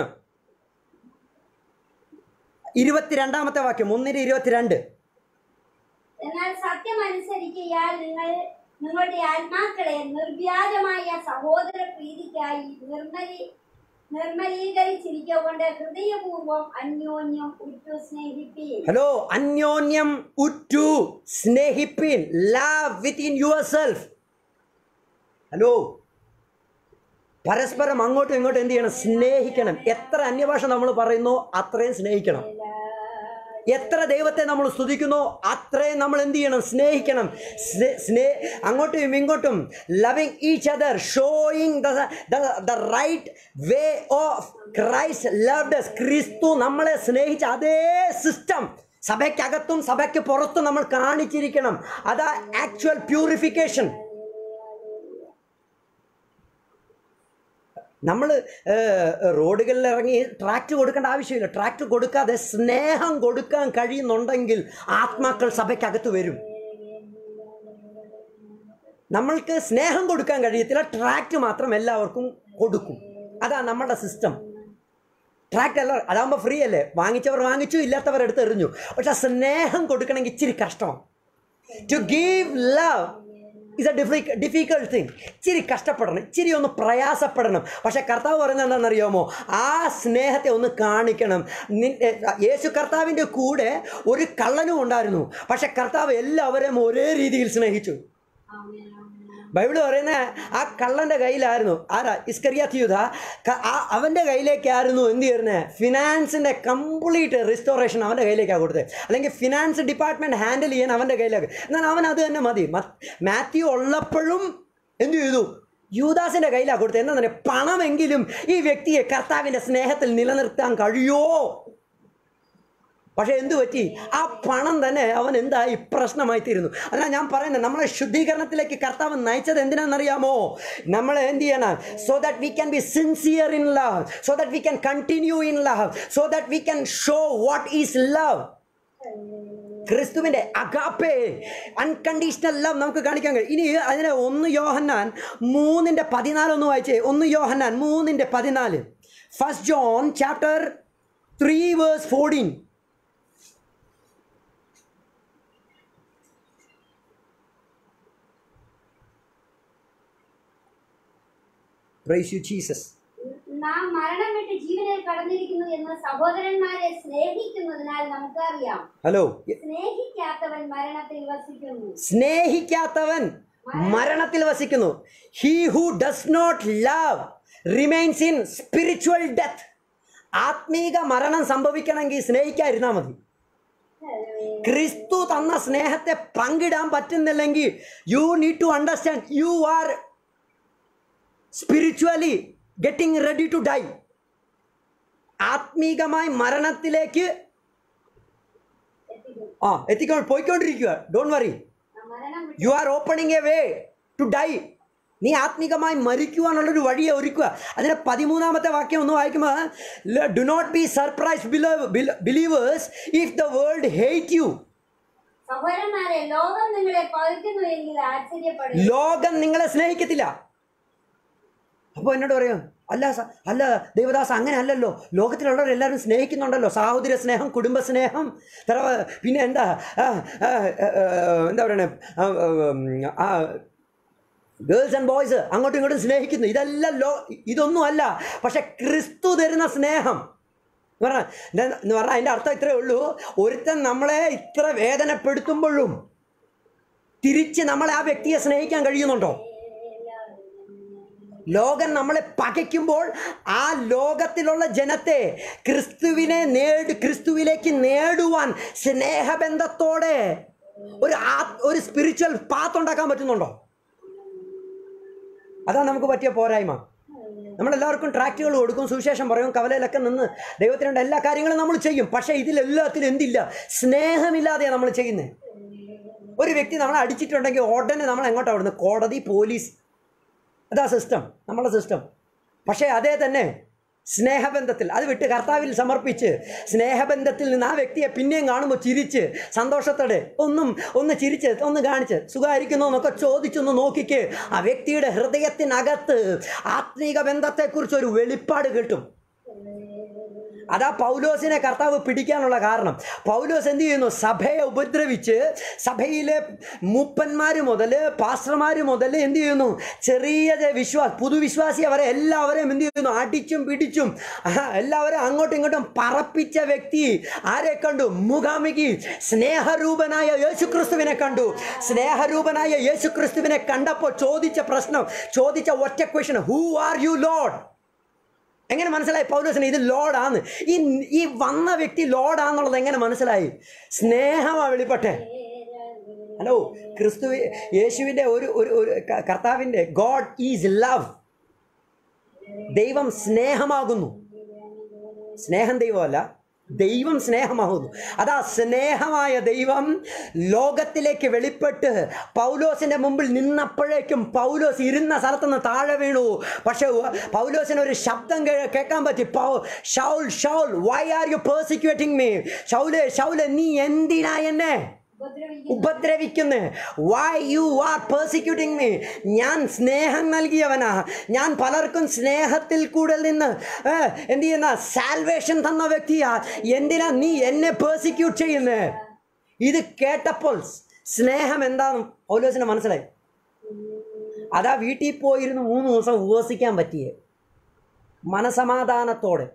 ഇരുപത്തിരണ്ടാമത്തെ വാക്യം, ഒന്നിന് ഇരുപത്തിരണ്ട്. എന്നാൽ സത്യം അനുസരിക്കയാൽ നിങ്ങൾ നിങ്ങളുടെ ആത്മാക്കളെ നിർവ്യാജമായ സഹോദര പ്രീതിക്കായി നിർമ്മലി നിർമ്മലീകരിച്ചിരിക്കൊണ്ട് ഹൃദയപൂർവ്വം അന്യോന്യം ഉറ്റു സ്നേഹിപ്പീൻ. ഹലോ, അന്യോന്യം ഉറ്റു സ്നേഹിപ്പീൻ. Love within yourself. ഹലോ, പരസ്പരം അങ്ങോട്ടും ഇങ്ങോട്ടും എന്ത് ചെയ്യണം? സ്നേഹിക്കണം. എത്ര അന്യഭാഷ നമ്മൾ പറയുന്നോ അത്രയും സ്നേഹിക്കണം. എത്ര ദൈവത്തെ നമ്മൾ സ്തുതിക്കുന്നോ അത്രയും നമ്മൾ എന്ത് ചെയ്യണം? സ്നേഹിക്കണം. സ്നേ അങ്ങോട്ടും ഇങ്ങോട്ടും loving each other, showing the right way of Christ loved us. ക്രിസ്തു നമ്മളെ സ്നേഹിച്ച അതേ സിസ്റ്റം സഭയ്ക്കകത്തും സഭയ്ക്ക് പുറത്തും നമ്മൾ കാണിച്ചിരിക്കണം. അതാ ആക്ച്വൽ പ്യൂരിഫിക്കേഷൻ. നമ്മൾ റോഡുകളിൽ ഇറങ്ങി ട്രാക്ട് കൊടുക്കേണ്ട ആവശ്യമില്ല. ട്രാക്ട് കൊടുക്കാതെ സ്നേഹം കൊടുക്കാൻ കഴിയുന്നുണ്ടെങ്കിൽ ആത്മാക്കൾ സഭയ്ക്കകത്ത് വരും. നമ്മൾക്ക് സ്നേഹം കൊടുക്കാൻ കഴിയത്തില്ല, ട്രാക്ട് മാത്രം എല്ലാവർക്കും കൊടുക്കും. അതാ നമ്മുടെ സിസ്റ്റം. ട്രാക്ട് അല്ല, അതാകുമ്പോൾ ഫ്രീ അല്ലേ, വാങ്ങിച്ചവർ വാങ്ങിച്ചു, ഇല്ലാത്തവർ എടുത്ത് എറിഞ്ഞു. പക്ഷെ സ്നേഹം കൊടുക്കണമെങ്കിൽ ഇച്ചിരി കഷ്ടമാണ്. To give love is a ഡിഫി ഡിഫിക്കൾട്ട് തിങ്. ഇച്ചിരി കഷ്ടപ്പെടണം, ഇച്ചിരി ഒന്ന് പ്രയാസപ്പെടണം. പക്ഷെ കർത്താവ് പറയുന്നത് എന്താണെന്നറിയാമോ? ആ സ്നേഹത്തെ ഒന്ന് കാണിക്കണം. യേശു കർത്താവിൻ്റെ കൂടെ ഒരു കള്ളനും ഉണ്ടായിരുന്നു, പക്ഷെ കർത്താവ് എല്ലാവരെയും ഒരേ രീതിയിൽ സ്നേഹിച്ചു. ബൈബിൾ പറയുന്ന ആ കള്ളൻ്റെ കയ്യിലായിരുന്നു ആരാ? ഇസ്കറിയാത്ത് യൂദ. അവൻ്റെ കയ്യിലേക്കായിരുന്നു എന്ത് ചെയ്യുന്നത്? ഫിനാൻസിൻ്റെ കംപ്ലീറ്റ് റിസ്റ്റോറേഷൻ അവൻ്റെ കയ്യിലേക്കാണ് കൊടുത്തത്. അല്ലെങ്കിൽ ഫിനാൻസ് ഡിപ്പാർട്ട്മെൻറ്റ് ഹാൻഡിൽ ചെയ്യാൻ അവൻ്റെ കയ്യിലേക്ക്. എന്നാൽ അവൻ അത് തന്നെ മതി. മാത്യു ഉള്ളപ്പോഴും എന്തു ചെയ്തു? യൂദാസിൻ്റെ കയ്യിലാണ് കൊടുത്തത്. എന്താ പറയുക? പണമെങ്കിലും ഈ വ്യക്തിയെ കർത്താവിൻ്റെ സ്നേഹത്തിൽ നിലനിർത്താൻ കഴിയുമോ? പക്ഷെ എന്തു പറ്റി? ആ പണം തന്നെ അവൻ എന്തായി? പ്രശ്നമായി തീരുന്നു. അല്ല, ഞാൻ പറയുന്നത് നമ്മളെ ശുദ്ധീകരണത്തിലേക്ക് കർത്താവ് നയിച്ചത് എന്തിനാണെന്നറിയാമോ? നമ്മളെ എന്ത് ചെയ്യണം? So that we can be sincere in love, so that we can continue in love, so that we can show what is love. ക്രിസ്തുവിൻ്റെ അഗാപ്പേ, അൺകണ്ടീഷണൽ ലവ് നമുക്ക് കാണിക്കാൻ കഴിയും. ഇനി അതിനെ ഒന്ന് യോഹന്നാൻ മൂന്നിൻ്റെ പതിനാലൊന്ന് വായിച്ചേ. ഒന്ന് യോഹന്നാൻ മൂന്നിൻ്റെ പതിനാല്. First John chapter three verse fourteen. Praise you, Jesus. നാം മരണം വിട്ട് ജീവനിൽ കടന്നിരിക്കുന്നു എന്ന് സഹോദരന്മാരെ സ്നേഹിക്കുന്നതിനാൽ നമുക്കറിയാം. ഹലോ, സ്നേഹിക്ക സ്നേഹിക്കാത്തവൻ മരണത്തിൽ വസിക്കുന്നു. സ്നേഹിക്കാത്തവൻ മരണത്തിൽ വസിക്കുന്നു. He who does not love remains in spiritual death. ആത്മീക മരണം സംഭവിക്കണമെങ്കിൽ സ്നേഹിക്കാതിരുന്നാൽ മതി. ക്രിസ്തു തന്ന സ്നേഹത്തെ പങ്കിടാൻ പറ്റുന്നില്ലെങ്കിൽ you need to understand you are spiritually getting ready to die. ആത്മീകമായി മരണത്തിലേക്ക് ആ എത്തിക്കോ പോയിക്കൊണ്ടിരിക്കുക. Don't worry, you are opening a way to die. നീ ആത്മീകമായി മരിക്കുവാനുള്ളൊരു വഴിയെ ഒരുക്കുക. അതിന് പതിമൂന്നാമത്തെ വാക്യം ഒന്ന് വായിക്കുമ്പോൾ, do not be surprised believers if the world hate you. സഹോദരന്മാരെ, ലോകം നിങ്ങളെ പകയ്ക്കുന്നുവെങ്കിൽ ആശ്ചര്യപ്പെടുക. ലോകം നിങ്ങളെ സ്നേഹിക്കത്തില്ല. അപ്പോൾ എന്നോട് പറയും, അല്ല അല്ല ദേവദാസ്, അങ്ങനെ അല്ലല്ലോ, ലോകത്തിലുള്ളവരെല്ലാവരും സ്നേഹിക്കുന്നുണ്ടല്ലോ. സാഹോദര്യ സ്നേഹം, കുടുംബ സ്നേഹം, പിന്നെ എന്താ എന്താ പറയണേ, ഗേൾസ് ആൻഡ് ബോയ്സ് അങ്ങോട്ടും ഇങ്ങോട്ടും സ്നേഹിക്കുന്നു. ഇതെല്ലാം ലോ ഇതൊന്നും അല്ല. പക്ഷെ ക്രിസ്തു തരുന്ന സ്നേഹം എന്ന് പറഞ്ഞാൽ എന്ന് പറഞ്ഞാൽ അതിൻ്റെ അർത്ഥം ഇത്രയേ ഉള്ളൂ. ഒരുത്തൻ നമ്മളെ ഇത്ര വേദനപ്പെടുത്തുമ്പോഴും തിരിച്ച് നമ്മളെ ആ വ്യക്തിയെ സ്നേഹിക്കാൻ കഴിയുന്നുണ്ടോ? ലോകം നമ്മളെ പകയ്ക്കുമ്പോൾ ആ ലോകത്തിലുള്ള ജനത്തെ ക്രിസ്തുവിനെ നേട് ക്രിസ്തുവിലേക്ക് നേടുവാൻ സ്നേഹബന്ധത്തോടെ ഒരു ആ ഒരു സ്പിരിച്വൽ പാത്ത് ഉണ്ടാക്കാൻ പറ്റുന്നുണ്ടോ? അതാണ് നമുക്ക് പറ്റിയ പോരായ്മ. നമ്മളെല്ലാവർക്കും ട്രാക്റ്റുകൾ കൊടുക്കും, സുവിശേഷം പറയും, കവലയിലൊക്കെ നിന്ന് ദൈവത്തിനുണ്ട് എല്ലാ കാര്യങ്ങളും നമ്മൾ ചെയ്യും. പക്ഷേ ഇതിലെല്ലാത്തിലും എന്തില്ല? സ്നേഹമില്ലാതെയാണ് നമ്മൾ ചെയ്യുന്നത്. ഒരു വ്യക്തി നമ്മളെ അടിച്ചിട്ടുണ്ടെങ്കിൽ ഉടനെ നമ്മൾ എങ്ങോട്ടാണ് വിടുന്നത്? കോടതി, പോലീസ്. അതാ സിസ്റ്റം, നമ്മളെ സിസ്റ്റം. പക്ഷേ അതേ തന്നെ സ്നേഹബന്ധത്തിൽ അത് വിട്ട് കർത്താവിൽ സമർപ്പിച്ച് സ്നേഹബന്ധത്തിൽ നിന്ന് ആ വ്യക്തിയെ പിന്നെയും കാണുമ്പോൾ ചിരിച്ച് സന്തോഷത്തോടെ ഒന്നും ഒന്ന് ചിരിച്ച് ഒന്ന് കാണിച്ച് സുഖമായിരിക്കുന്നോ എന്നൊക്കെ ചോദിച്ചൊന്ന് നോക്കിക്ക് ആ വ്യക്തിയുടെ ഹൃദയത്തിനകത്ത് ആത്മീക ബന്ധത്തെക്കുറിച്ച് ഒരു വെളിപ്പാട് കിട്ടും. അതാ പൗലോസിനെ കർത്താവ് പിടിക്കാനുള്ള കാരണം. പൗലോസ് എന്ത് ചെയ്യുന്നു? സഭയെ ഉപദ്രവിച്ച് സഭയിലെ മൂപ്പന്മാർ മുതൽ പാസ്റ്റർമാർ മുതൽ എന്ത് ചെയ്യുന്നു? ചെറിയ വിശ്വാസ പുതുവിശ്വാസി അവരെ എല്ലാവരെയും എന്ത് ചെയ്യുന്നു? അടിച്ചും പിടിച്ചും എല്ലാവരും അങ്ങോട്ടും ഇങ്ങോട്ടും പറപ്പിച്ച വ്യക്തി ആരെ കണ്ടു? മുഖാമുഖി സ്നേഹരൂപനായ യേശുക്രിസ്തുവിനെ കണ്ടു. സ്നേഹരൂപനായ യേശുക്രിസ്തുവിനെ കണ്ടപ്പോൾ ചോദിച്ച പ്രശ്നം, ചോദിച്ച ഒറ്റ question, who are you Lord? എങ്ങനെ മനസ്സിലായി പൗലോസിന് ഇത് ലോഡാന്ന്? ഈ ഈ വന്ന വ്യക്തി ലോഡാന്നുള്ളത് എങ്ങനെ മനസ്സിലായി? സ്നേഹമാ വെളിപ്പെട്ടെ. ഹലോ, ക്രിസ്തു യേശുവിൻ്റെ ഒരു ഒരു കർത്താവിൻ്റെ ഗോഡ് ഈസ് ലവ്. ദൈവം സ്നേഹമാകുന്നു. സ്നേഹം ദൈവമല്ല, ദൈവം സ്നേഹമാകുന്നു. അതാ സ്നേഹമായ ദൈവം ലോകത്തിലേക്ക് വെളിപ്പെട്ട് പൗലോസിന്റെ മുമ്പിൽ നിന്നപ്പോഴേക്കും പൗലോസ് ഇരുന്ന സ്ഥലത്തുനിന്ന് താഴെ വീണു. പക്ഷെ പൗലോസിന് ഒരു ശബ്ദം കേൾക്കാൻ പറ്റി. Saul Saul why are you persecuting me? ഷൗലെ ഷൗലെ നീ എന്തിനാ എന്നെ ഉപദ്രവിക്കുന്നേ? Why you are persecuting me? ഞാൻ സ്നേഹം നൽകിയവനാ. ഞാൻ പലർക്കും സ്നേഹത്തിൽ കൂടെ നിന്ന് എന്ത് ചെയ്യുന്ന സാൽവേഷൻ തന്ന വ്യക്തിയാ. എന്തിനാ നീ എന്നെ പെർസിക്യൂട്ട് ചെയ്യുന്നേ? ഇത് കേട്ടപ്പോൾ സ്നേഹം എന്താന്ന് പൗലോസിന് മനസ്സിലായി. അതാ വീട്ടിൽ പോയിരുന്നു മൂന്ന് ദിവസം ഉപവസിക്കാൻ പറ്റിയേ, മനസമാധാനത്തോടെ,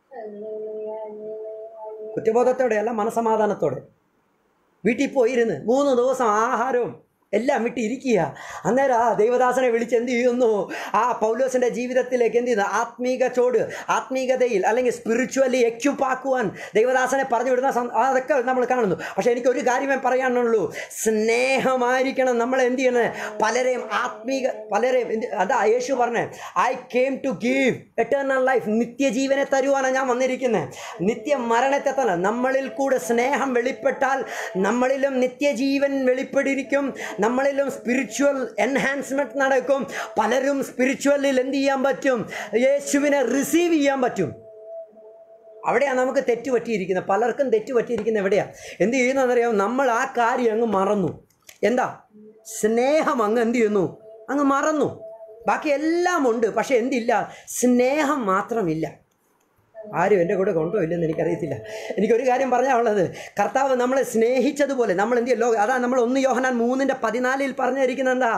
കുറ്റബോധത്തോടെ അല്ല, മനസമാധാനത്തോടെ വീട്ടിൽ പോയിരുന്ന് മൂന്ന് ദിവസം ആഹാരവും എല്ലാം വിട്ടിരിക്കുക. അന്നേരം ആ ദൈവദാസനെ വിളിച്ച് എന്ത് ചെയ്യുന്നു? ആ പൗലോസിൻ്റെ ജീവിതത്തിലേക്ക് എന്ത് ചെയ്യുന്നു? ആത്മീക ചോട്, ആത്മീകതയിൽ അല്ലെങ്കിൽ സ്പിരിച്വലി എക്യുപ്പാക്കുവാൻ ദൈവദാസനെ പറഞ്ഞു വിടുന്ന അതൊക്കെ നമ്മൾ കാണുന്നു. പക്ഷേ എനിക്കൊരു കാര്യമേ പറയാനുള്ളൂ, സ്നേഹമായിരിക്കണം നമ്മൾ എന്ത് ചെയ്യണേ? പലരെയും ആത്മീക പലരെയും അതാ യേശു പറഞ്ഞേ, I came to give eternal life. നിത്യജീവനെ തരുവാനാണ് ഞാൻ വന്നിരിക്കുന്നത്, നിത്യ മരണത്തെ തന്നെ. നമ്മളിൽ കൂടെ സ്നേഹം വെളിപ്പെട്ടാൽ നമ്മളിലും നിത്യജീവൻ വെളിപ്പെട്ടിരിക്കും, നമ്മളിലും സ്പിരിച്വൽ എൻഹാൻസ്മെന്റ് നടക്കും. പലരും സ്പിരിച്വലിൽ എന്ത് ചെയ്യാൻ പറ്റും? യേശുവിനെ റിസീവ് ചെയ്യാൻ പറ്റും. അവിടെയാണ് നമുക്ക് തെറ്റുപറ്റിയിരിക്കുന്നത്. പലർക്കും തെറ്റുപറ്റിയിരിക്കുന്നത് എവിടെയാണ്? എന്ത് ചെയ്യുന്നതെന്നറിയാം? നമ്മൾ ആ കാര്യം അങ്ങ് മറന്നു. എന്താ? സ്നേഹം അങ്ങ് എന്ത് ചെയ്യുന്നു? അങ്ങ് മറന്നു. ബാക്കി എല്ലാം ഉണ്ട്, പക്ഷെ എന്തില്ല? സ്നേഹം മാത്രമില്ല. ആരും എൻ്റെ കൂടെ കൊണ്ടോ ഇല്ലെന്ന് എനിക്കറിയത്തില്ല. എനിക്കൊരു കാര്യം പറഞ്ഞാലുള്ളത്, കർത്താവ് നമ്മളെ സ്നേഹിച്ചതുപോലെ നമ്മൾ എന്ത് ചെയ്യല്ലോ? അതാ നമ്മൾ ഒന്ന് യോഹന്നാൻ മൂന്നിൻ്റെ പതിനാലിൽ പറഞ്ഞിരിക്കുന്നത് എന്താ?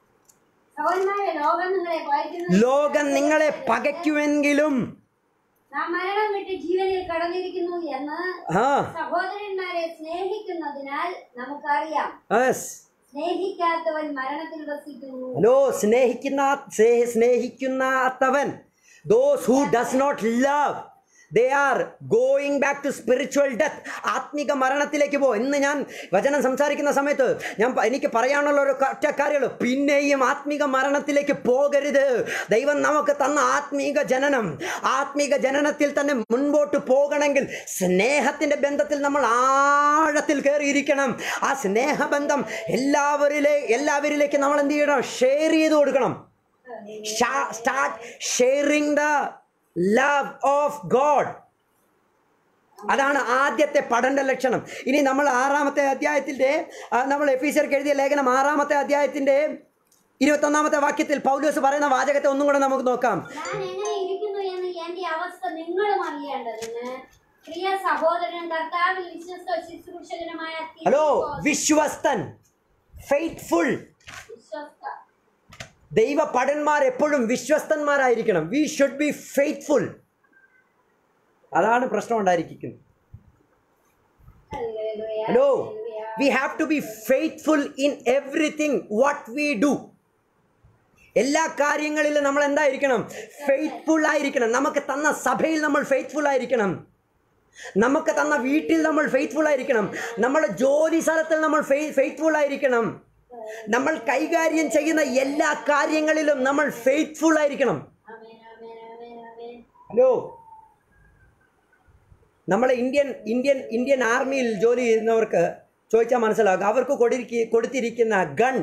ലോകം നിങ്ങളെ പകയ്ക്കുമെങ്കിലും നാം മരണം വിട്ട് ജീവനിൽ കടന്നിരിക്കുന്നു എന്ന് ആ സഹോദരന്മാരെ സ്നേഹിക്കുന്നതിനാൽ നമുക്കറിയാം. സ്നേഹിക്കാത്തവൻ മരണത്തിൽ വസിക്കുന്നു. ഹലോ, സ്നേഹിക്കുന്ന സ്നേഹിക്കുന്നാത്തവൻ, those who does not love, they are going back to spiritual death. ആത്മിക മരണത്തിലേക്ക് പോ. ഇന്ന് ഞാൻ വചനം സംസാരിക്കുന്ന സമയത്ത് ഞാൻ എനിക്ക് പറയാനുള്ള ഒരു ഒറ്റ കാര്യമുള്ളൂ, പിന്നെയും ആത്മിക മരണത്തിലേക്ക് പോകരുത്. ദൈവം നമുക്ക് തന്ന ആത്മീക ജനനം, ആത്മീക ജനനത്തിൽ തന്നെ മുൻപോട്ട് പോകണമെങ്കിൽ സ്നേഹത്തിൻ്റെ ബന്ധത്തിൽ നമ്മൾ ആഴത്തിൽ കയറിയിരിക്കണം. ആ സ്നേഹബന്ധം എല്ലാവരിലെ എല്ലാവരിലേക്ക് നമ്മൾ എന്ത് ചെയ്യണം? ഷെയർ ചെയ്ത് കൊടുക്കണം. Start sharing the love of God. അതാണ് ആദ്യത്തെ പഠന ലക്ഷണം. ഇനി നമ്മൾ ആറാമത്തെ അധ്യായത്തിൻ്റെ നമ്മൾ എഫീസ്യർക്ക് എഴുതിയ ലേഖനം ആറാമത്തെ അധ്യായത്തിൻ്റെ ഇരുപത്തൊന്നാമത്തെ വാക്യത്തിൽ പൗലോസ് പറയുന്ന വാചകത്തെ ഒന്നും കൂടെ നമുക്ക് നോക്കാം. ഞാൻ എങ്ങനെ ഇരിക്കുന്നു എന്ന് എന്റെ അവസ്ഥ നിങ്ങളും അറിയേണ്ടതിന് പ്രിയ സഹോദരൻ കർത്താവിൽ വിശ്വസ്ത ശുശ്രൂഷകനുമായ ഹലോ, വിശ്വസ്തൻ, ഫെയ്ത്ത്ഫുൾ. ദൈവ പടന്മാർ എപ്പോഴും വിശ്വസ്തന്മാരായിരിക്കണം. We should be faithful. അതാണ് പ്രശ്നം ഉണ്ടായിരിക്കുന്നത്. Hello, we have to be faithful in everything what we do. എല്ലാ കാര്യങ്ങളിലും നമ്മൾ എന്തായിരിക്കണം? ഫെയ്ത്ത്ഫുൾ ആയിരിക്കണം. നമുക്ക് തന്ന സഭയിൽ നമ്മൾ ഫെയ്ത്ത്ഫുൾ ആയിരിക്കണം. നമുക്ക് തന്ന വീട്ടിൽ നമ്മൾ ഫെയ്ത്ത്ഫുൾ ആയിരിക്കണം. നമ്മുടെ ജോലി സ്ഥലത്തിൽ നമ്മൾ ഫെയ്ത്ത്ഫുൾ ആയിരിക്കണം. നമ്മൾ കൈകാര്യം ചെയ്യുന്ന എല്ലാ കാര്യങ്ങളിലും നമ്മൾ ഫെയ്ത്ത്ഫുൾ ആയിരിക്കണം. ഹലോ, നമ്മളെ ഇന്ത്യൻ ഇന്ത്യൻ ഇന്ത്യൻ ആർമിയിൽ ജോലി ചെയ്യുന്നവർക്ക് ചോദിച്ചാൽ മനസ്സിലാകും. അവർക്ക് കൊടുത്തിരി കൊടുത്തിരിക്കുന്ന ഗൺ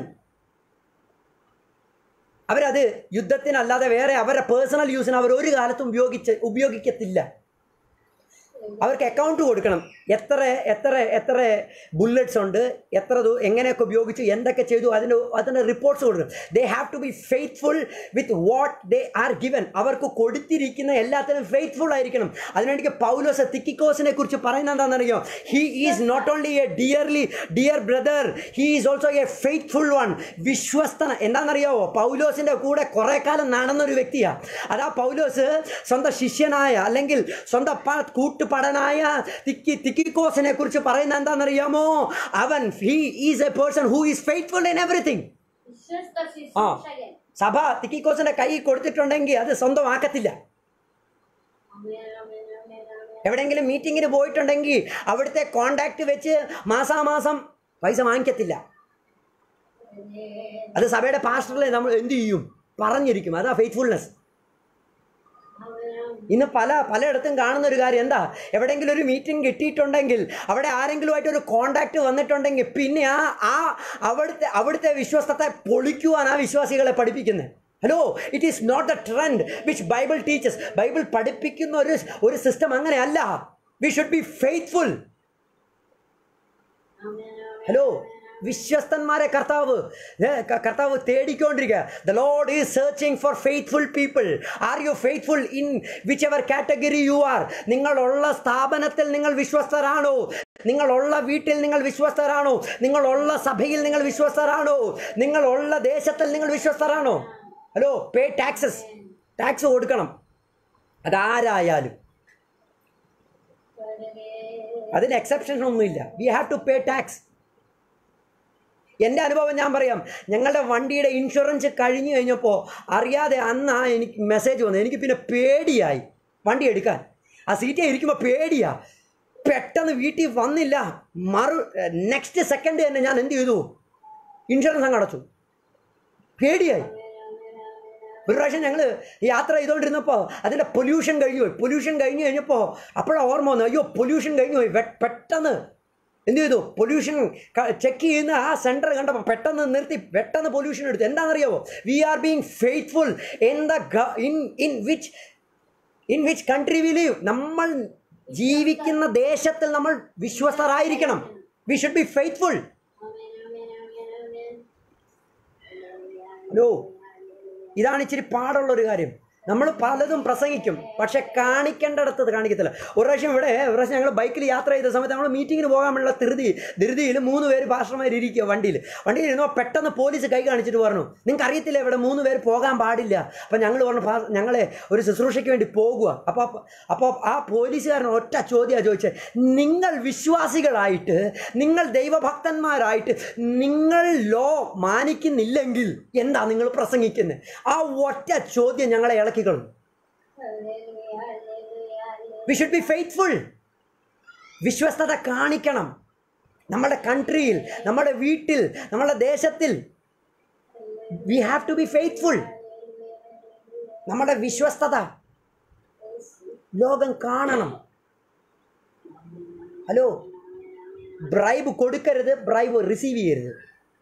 അവരത് യുദ്ധത്തിനല്ലാതെ വേറെ അവരുടെ പേഴ്സണൽ യൂസിന് അവർ ഒരു കാലത്തും ഉപയോഗിച്ച് ഉപയോഗിക്കത്തില്ല. അവർക്ക് അക്കൗണ്ട് കൊടുക്കണം. എത്ര എത്ര എത്ര ബുള്ളറ്റ്സ് ഉണ്ട്, എത്ര എങ്ങനെയൊക്കെ ഉപയോഗിച്ചു, എന്തൊക്കെ ചെയ്തു, അതിന് അതിൻ്റെ റിപ്പോർട്ട്സ് കൊടുക്കണം. They have to be faithful with what they are given. അവർക്ക് കൊടുത്തിരിക്കുന്ന എല്ലാത്തിനും ഫെയ്ത്ത്ഫുൾ ആയിരിക്കണം. അതിനെനിക്ക് പൗലോസ് തിക്കിക്കോസിനെ കുറിച്ച് പറയുന്നത് എന്താണെന്നറിയോ? He is not only a dearly dear brother, he is also a faithful one. വിശ്വസ്തന. എന്താണെന്നറിയാവോ? പൗലോസിൻ്റെ കൂടെ കുറേ കാലം നടന്നൊരു വ്യക്തിയാണ്. അതാ പൗലോസ് സ്വന്തം ശിഷ്യനായ അല്ലെങ്കിൽ സ്വന്തം കൂട്ടുപടനായ തിക്കി തിക്കിക്കോസിനെ കുറിച്ച് പറയുന്നത് എന്താണെന്നറിയാമോ? അവൻ he is a person who is faithful in everything. ആ, സഭ തിക്കിക്കോസിന്റെ കൈ കൊടുത്തിട്ടുണ്ടെങ്കിൽ അത് സ്വന്തമാക്കത്തില്ല. എവിടെയെങ്കിലും മീറ്റിങ്ങിന് പോയിട്ടുണ്ടെങ്കിൽ അവിടുത്തെ കോണ്ടാക്ട് വെച്ച് മാസാമാസം പൈസ വാങ്ങിക്കത്തില്ല. അത് സഭയുടെ പാസ്റ്ററിലെ നമ്മൾ എന്ത് ചെയ്യും? പറഞ്ഞിരിക്കും. അതാ ഫെയ്ത്ത്ഫുൾനെസ്. ഇന്ന് പല പലയിടത്തും കാണുന്ന ഒരു കാര്യം എന്താ? എവിടെയെങ്കിലും ഒരു മീറ്റിംഗ് കിട്ടിയിട്ടുണ്ടെങ്കിൽ അവിടെ ആരെങ്കിലുമായിട്ട് ഒരു കോണ്ടാക്ട് വന്നിട്ടുണ്ടെങ്കിൽ പിന്നെ ആ ആ അവിടുത്തെ അവിടുത്തെ വിശ്വാസത്തെ പൊളിക്കുവാൻ ആ വിശ്വാസികളെ പഠിപ്പിക്കുന്നത്. Hello, it is not a trend which Bible teachers. Bible പഠിപ്പിക്കുന്ന ഒരു ഒരു സിസ്റ്റം അങ്ങനെയല്ല. We should be faithful. Hello, വിശ്വസ്തന്മാരെ കർത്താവ് കർത്താവ് തേടിക്കൊണ്ടിരിക്കുക. The Lord is searching for faithful people. Are you faithful in which ever category you are? നിങ്ങളുള്ള സ്ഥാപനത്തിൽ നിങ്ങൾ വിശ്വസ്തരാണോ? നിങ്ങളുള്ള വീട്ടിൽ നിങ്ങൾ വിശ്വസ്തരാണോ? നിങ്ങളുള്ള സഭയിൽ നിങ്ങൾ വിശ്വസ്തരാണോ? നിങ്ങളുള്ള ദേശത്തിൽ നിങ്ങൾ വിശ്വസ്തരാണോ? Hello, pay taxes. ടാക്സ് കൊടുക്കണം. അതാരായാലും അതിന് എക്സെപ്ഷൻ ഒന്നുമില്ല. We have to pay tax. എൻ്റെ അനുഭവം ഞാൻ പറയാം. ഞങ്ങളുടെ വണ്ടിയുടെ ഇൻഷുറൻസ് കഴിഞ്ഞു കഴിഞ്ഞപ്പോൾ അറിയാതെ അന്നാ എനിക്ക് മെസ്സേജ് വന്നു. എനിക്ക് പിന്നെ പേടിയായി വണ്ടി എടുക്കാൻ. ആ സീറ്റിൽ ഇരിക്കുമ്പോൾ പേടിയാ. പെട്ടെന്ന് വീട്ടിൽ വന്നില്ല. മറു നെക്സ്റ്റ് സെക്കൻഡ് തന്നെ ഞാൻ എന്ത് ചെയ്തു? ഇൻഷുറൻസ് അങ്ങ് അടച്ചു. പേടിയായി. ഒരു പ്രാവശ്യം ഞങ്ങൾ യാത്ര ചെയ്തുകൊണ്ടിരുന്നപ്പോൾ അതിൻ്റെ പൊല്യൂഷൻ കഴിഞ്ഞു പോയി. പൊല്യൂഷൻ കഴിഞ്ഞ് കഴിഞ്ഞപ്പോൾ അപ്പോഴാണ് ഓർമ്മ വന്നു, അയ്യോ പൊല്യൂഷൻ കഴിഞ്ഞു പോയി. പെട്ടെന്ന് എന്ത് ചെയ്തു? പൊല്യൂഷൻ ചെക്ക് ചെയ്യുന്ന ആ സെൻറ്റർ കണ്ടപ്പോൾ പെട്ടെന്ന് നിർത്തി പെട്ടെന്ന് പൊല്യൂഷൻ എടുത്തു. എന്താണെന്നറിയാമോ? We are being faithful in the in in which in which country we live. നമ്മൾ ജീവിക്കുന്ന ദേശത്തിൽ നമ്മൾ വിശ്വസ്തരായിരിക്കണം. We should be faithful. Hello, ഇതാണ് ഇച്ചിരി പാടുള്ളൊരു കാര്യം. നമ്മൾ പലതും പ്രസംഗിക്കും, പക്ഷെ കാണിക്കേണ്ടടുത്തത് കാണിക്കത്തില്ല. ഒരു പ്രാവശ്യം ഇവിടെ ഒരു പ്രാവശ്യം ഞങ്ങൾ ബൈക്കിൽ യാത്ര ചെയ്ത സമയത്ത് നമ്മൾ മീറ്റിങ്ങിന് പോകാനുള്ള ധൃതി ധൃതിയിൽ മൂന്ന് പേര് പാസ്റ്റർമാരിയ്ക്കുക വണ്ടിയിൽ വണ്ടിയിൽ ഇരുന്നോ പെട്ടെന്ന് പോലീസ് കൈ കാണിച്ചിട്ട് പറഞ്ഞു, നിങ്ങൾക്ക് അറിയത്തില്ല ഇവിടെ മൂന്ന് പേര് പോകാൻ പാടില്ല. അപ്പം ഞങ്ങൾ പറഞ്ഞു, ഞങ്ങളെ ഒരു ശുശ്രൂഷയ്ക്ക് വേണ്ടി പോകുക. അപ്പോൾ അപ്പോൾ ആ പോലീസുകാരൻ ഒറ്റ ചോദ്യമാണ് ചോദിച്ചത്, നിങ്ങൾ വിശ്വാസികളായിട്ട്, നിങ്ങൾ ദൈവഭക്തന്മാരായിട്ട് നിങ്ങൾ ലോ മാനിക്കുന്നില്ലെങ്കിൽ എന്താ നിങ്ങൾ പ്രസംഗിക്കുന്നത്? ആ ഒറ്റ ചോദ്യം ഞങ്ങളെ ഇളക്കിക്കളും. We should be faithful. വിശ്വസ്തത കാണിക്കണം. നമ്മുടെ കൺട്രിയിൽ, നമ്മുടെ വീട്ടിൽ, നമ്മുടെ ദേശത്തിൽ we have to be faithful. നമ്മുടെ വിശ്വസ്തത ലോകം കാണണം. ഹലോ, ബ്രൈബ് കൊടുക്കരുത്, ബ്രൈബ് റിസീവ് ചെയ്യരുത്.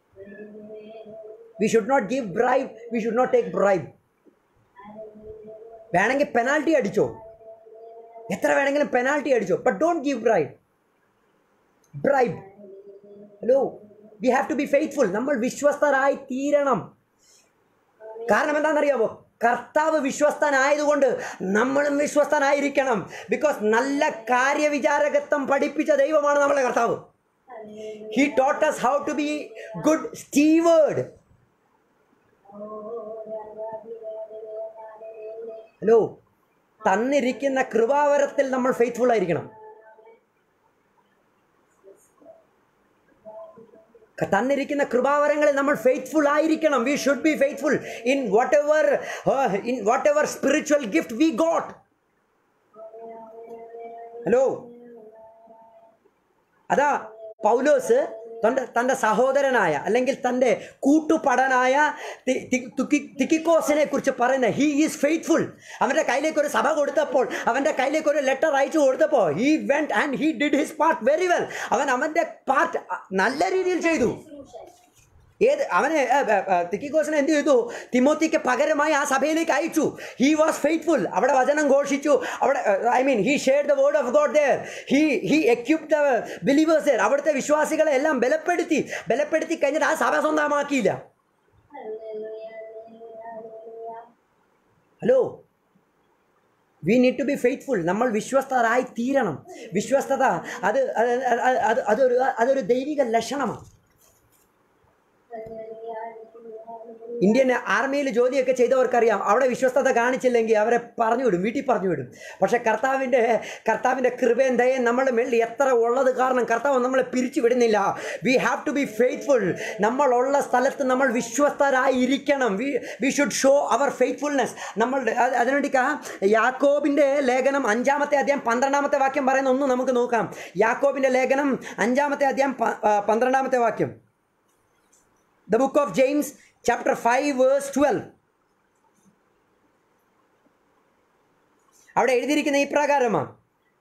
We should not give bribe, we should not take bribe. വേണമെങ്കിൽ പെനാൽറ്റി അടിച്ചോ, എത്ര വേണമെങ്കിലും പെനാൽറ്റി അടിച്ചോ, but don't give bribe. Bribe hello, we have to be faithful. നമ്മൾ വിശ്വസ്തരായി തീരണം. കാരണം എന്താണെന്നറിയാമോ? കർത്താവ് വിശ്വസ്തനായതുകൊണ്ട് നമ്മളും വിശ്വസ്തനായിരിക്കണം. ബിക്കോസ് നല്ല കാര്യവിചാരകത്വം പഠിപ്പിച്ച ദൈവമാണ് നമ്മളെ കർത്താവ്. He taught us how to be good steward. ഹലോ, തന്നിരിക്കുന്ന കൃപാവരത്തിൽ നമ്മൾ ഫെയ്ത്ത്ഫുൾ ആയിരിക്കണം. തന്നിരിക്കുന്ന കൃപാവരങ്ങളിൽ നമ്മൾ ഫെയ്ത്ത്ഫുൾ ആയിരിക്കണം. We should be faithful in whatever in whatever spiritual gift we got. Hello, അതാ പൗലോസ് തൻ്റെ തൻ്റെ സഹോദരനായ അല്ലെങ്കിൽ തൻ്റെ കൂട്ടുപടനായ തിക്കിക്കോസിനെ കുറിച്ച് പറയുന്നത്, ഹീ ഈസ് ഫെയ്ത്ത്ഫുൾ. അവൻ്റെ കയ്യിലേക്ക് ഒരു സഭ കൊടുത്തപ്പോൾ, അവൻ്റെ കയ്യിലേക്ക് ഒരു ലെറ്റർ അയച്ചു കൊടുത്തപ്പോൾ, he went and he did his part very well. അവൻ അവൻ്റെ പാർട്ട് നല്ല രീതിയിൽ ചെയ്തു. ഏത് അവനെ തിക്കിക്കോസിനെ എന്ത് ചെയ്തു? തിമോത്തിക്ക് പകരമായി ആ സഭയിലേക്ക് അയച്ചു. He was faithful. അവിടെ വചനം ഘോഷിച്ചു. അവിടെ I mean he shared the word of God there. He he equipped the believers there. അവിടുത്തെ വിശ്വാസികളെ എല്ലാം ബലപ്പെടുത്തി ബലപ്പെടുത്തി കഴിഞ്ഞിട്ട് ആ സഭ സ്വന്തമാക്കിയില്ല. Hello, we need to be faithful. നമ്മൾ വിശ്വസ്തരായി തീരണം. വിശ്വസ്തത അത് അത് അതൊരു അതൊരു ദൈവിക ലക്ഷണമാണ്. ഇന്ത്യൻ ആർമിയിൽ ജോലിയൊക്കെ ചെയ്തവർക്കറിയാം, അവിടെ വിശ്വസ്തത കാണിച്ചില്ലെങ്കിൽ അവരെ പറഞ്ഞു വിടും, വീട്ടിൽ പറഞ്ഞു വിടും. പക്ഷേ കർത്താവിൻ്റെ കർത്താവിൻ്റെ കൃപയും ദയയും നമ്മുടെ മേളിൽ എത്ര ഉള്ളത് കാരണം കർത്താവ് നമ്മളെ പിരിച്ചു വിടുന്നില്ല. We have to be faithful. നമ്മളുള്ള സ്ഥലത്ത് നമ്മൾ വിശ്വസ്തരായിരിക്കണം. We we should show our faithfulness. നമ്മളുടെ അതിനുവേണ്ടി യാക്കോബിൻ്റെ ലേഖനം അഞ്ചാമത്തെ അധ്യായം പന്ത്രണ്ടാമത്തെ വാക്യം പറയുന്ന ഒന്ന് നമുക്ക് നോക്കാം. യാക്കോബിൻ്റെ ലേഖനം അഞ്ചാമത്തെ അധ്യായം പന്ത്രണ്ടാമത്തെ വാക്യം. The book of James chapter five verse twelve. അവിടെ എഴുതിയിരിക്കുന്ന ഈ പ്രകാരമാണ്.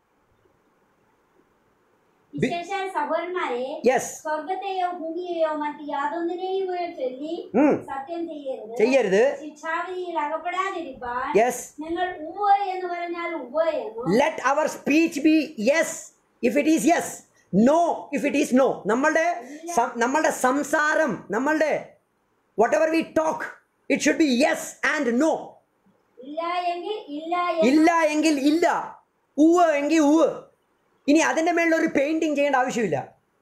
സഹോദരന്മാരെ, സ്വർഗ്ഗത്തെയോ ഭൂമിയെയോ മറ്റ് യാതൊന്നിനെയും ചൊല്ലി സത്യം ചെയ്യരുത്. ശിക്ഷാവിധിയിൽ അകപ്പെടാതിരിപ്പാൻ നിങ്ങൾ ഉവ്വ് എന്ന് പറഞ്ഞാൽ ഉവ്വ് എന്നും. Let our speech be yes if it is yes, no if it is no. നമ്മളുടെ നമ്മളുടെ സംസാരം, നമ്മളുടെ whatever we talk, it should be yes and no. ഇല്ല എങ്കിൽ ഇല്ല, ഉവ്വ് എങ്കിൽ ഉവ്വ്. ഇനി അതിന്റെ മേളിൽ ഒരു പെയിന്റിങ് ചെയ്യേണ്ട ആവശ്യമില്ല.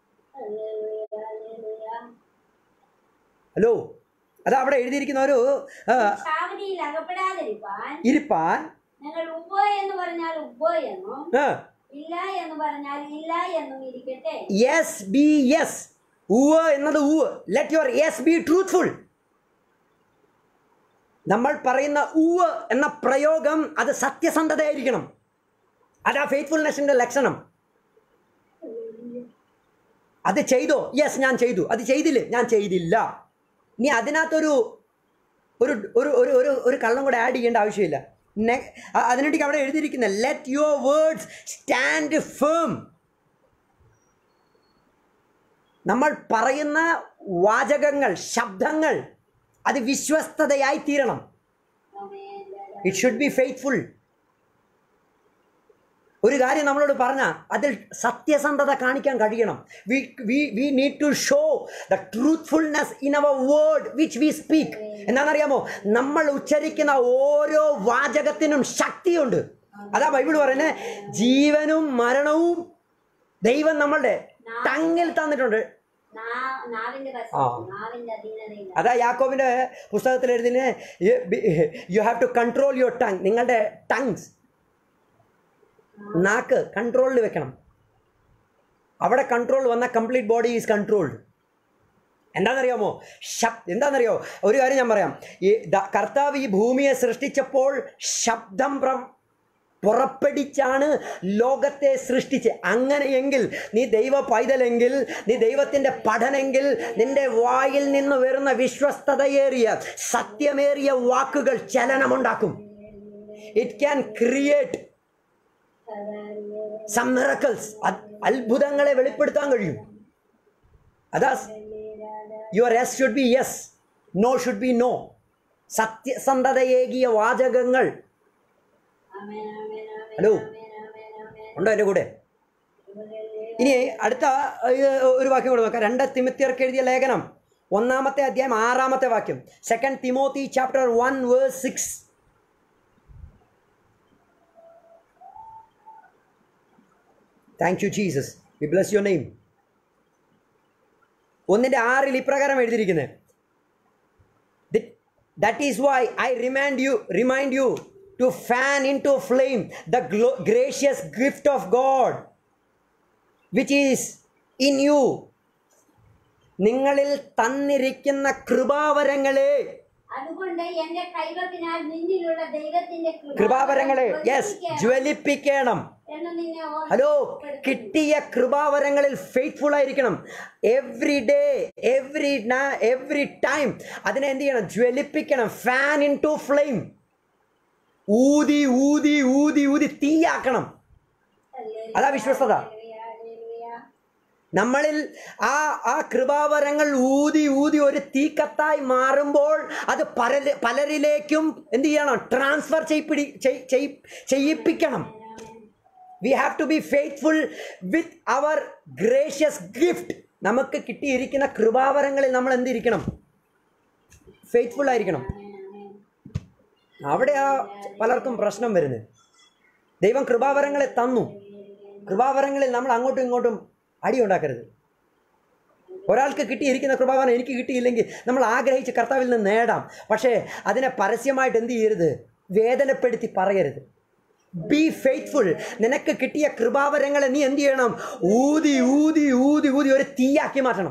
ഹലോ, അത് അവിടെ എഴുതിയിരിക്കുന്ന ഒരു ഇരിപ്പാൻ യെസ് ബി യെസ്, ഉവ്വ് എന്നത് ഉവ്വ്. Let your yes be truthful. നമ്മൾ പറയുന്ന ഉവ്വ് എന്ന പ്രയോഗം അത് സത്യസന്ധതയായിരിക്കണം. അതാ ഫെയ്ത്ത്ഫുൾനെസിന്റെ ലക്ഷണം. അത് ചെയ്തോ? യെസ് ഞാൻ ചെയ്തു. അത് ചെയ്തില്ലേ? ഞാൻ ചെയ്തില്ല. ഇനി അതിനകത്തൊരു ഒരു ഒരു ഒരു ഒരു കള്ളം കൂടെ ആഡ് ചെയ്യേണ്ട ആവശ്യമില്ല. അതിനുവേണ്ടി അവിടെ എഴുതിയിരിക്കുന്ന let your words stand firm. നമ്മൾ പറയുന്ന വാചകങ്ങൾ, ശബ്ദങ്ങൾ അത് വിശ്വസ്തതയായി തീരണം. It should be faithful. ഒരു കാര്യം നമ്മളോട് പറഞ്ഞാൽ അതിൽ സത്യസന്ധത കാണിക്കാൻ കഴിയണം. We we we need to show the truthfulness in our word which we speak. എന്താണെന്നറിയാമോ? നമ്മൾ ഉച്ചരിക്കുന്ന ഓരോ വാചകത്തിനും ശക്തിയുണ്ട്. അതാ ബൈബിൾ പറയുന്നത്, ജീവനും മരണവും ദൈവം നമ്മളുടെ ടങ്ങിൽ തന്നിട്ടുണ്ട്. അതാ യാക്കോബിന്റെ പുസ്തകത്തിൽ എഴുതിന്, you have to control your tongue. നിങ്ങളുടെ ടങ്സ്, നാക്ക് കൺട്രോളിൽ വെക്കണം. അവിടെ കൺട്രോൾ വന്ന കംപ്ലീറ്റ് ബോഡി ഈസ് കൺട്രോൾഡ്. എന്താണെന്നറിയാമോ? ശബ് എന്താണെന്നറിയോ? ഒരു കാര്യം ഞാൻ പറയാം. ഈ കർത്താവ് ഈ ഭൂമിയെ സൃഷ്ടിച്ചപ്പോൾ ശബ്ദം പ്ര പുറപ്പെടിച്ചാണ് ലോകത്തെ സൃഷ്ടിച്ച്. അങ്ങനെയെങ്കിൽ നീ ദൈവ പൈതലെങ്കിൽ, നീ ദൈവത്തിൻ്റെ പഠനെങ്കിൽ, നിന്റെ വായിൽ നിന്ന് വരുന്ന വിശ്വസ്തതയേറിയ സത്യമേറിയ വാക്കുകൾ ചലനമുണ്ടാക്കും. It can create some miracles. അത്ഭുതങ്ങളെ വെളിപ്പെടുത്താൻ കഴിയും. അതാ your yes should be yes, no should be no. സത്യസന്ധതയേകിയ വാചകങ്ങൾ. ഹലോ, ഉണ്ടോ എൻ്റെ കൂടെ? ഇനി അടുത്ത ഒരു വാക്യം കൂടെ നോക്കാം. രണ്ട് തിമോത്തിയർക്ക് എഴുതിയ ലേഖനം ഒന്നാമത്തെ അധ്യായം ആറാമത്തെ വാക്യം. Second Timothy chapter one verse six. Thank you Jesus, we bless your name. ഒന്നിൻ്റെ ആറിൽ ഇപ്രകാരം എഴുതിയിരിക്കുന്നത്, that is why I remind you remind you to fan in to flame the gracious gift of God which is in you. നിങ്ങളിൽ തന്നിരിക്കുന്ന കൃപാവരങ്ങളെ, കൃപാവരങ്ങളെ yes ജ്വലിപ്പിക്കണം. Hello, കിട്ടിയ കൃപാവരങ്ങളിൽ ഫെയ്ത്ത്ഫുൾ ആയിരിക്കണം. Every day, every every time അതിനെ എന്ത് ചെയ്യണം? ജ്വലിപ്പിക്കണം. Fan in to flame. ഊതി ഊതി ഊതി ഊതി തീയാക്കണം. അതാ വിശ്വസ്തത. നമ്മളിൽ ആ ആ കൃപാവരങ്ങൾ ഊതി ഊതി ഒരു തീക്കത്തായി മാറുമ്പോൾ അത് പല പലരിലേക്കും എന്ത് ചെയ്യണം? ട്രാൻസ്ഫർ ചെയ്യിപ്പിടി ചെയ്യിപ്പിക്കണം. We have to be faithful with our gracious gift. നമുക്ക് കിട്ടിയിരിക്കുന്ന കൃപാവരങ്ങളിൽ നമ്മൾ എന്തിരിക്കണം? ഫെയ്ത്ത്ഫുൾ ആയിരിക്കണം. അവിടെയാ പലർക്കും പ്രശ്നം വരുന്നത്. ദൈവം കൃപാവരങ്ങളെ തന്നു. കൃപാവരങ്ങളിൽ നമ്മൾ അങ്ങോട്ടും ഇങ്ങോട്ടും അടി ഉണ്ടാക്കരുത്. ഒരാൾക്ക് കിട്ടിയിരിക്കുന്ന കൃപാവരം എനിക്ക് കിട്ടിയില്ലെങ്കിൽ നമ്മൾ ആഗ്രഹിച്ച് കർത്താവിൽ നിന്ന് നേടാം. പക്ഷേ അതിനെ പരസ്യമായിട്ട് എന്ത് ചെയ്യരുത്? വേദനപ്പെടുത്തി പറയരുത്. Be faithful. നിനക്ക് കിട്ടിയ കൃപാവരങ്ങളെ നീ എന്ത് ചെയ്യണം? ഊതി ഊതി ഊതി ഊതി ഒരു തീയാക്കി മാറ്റണം.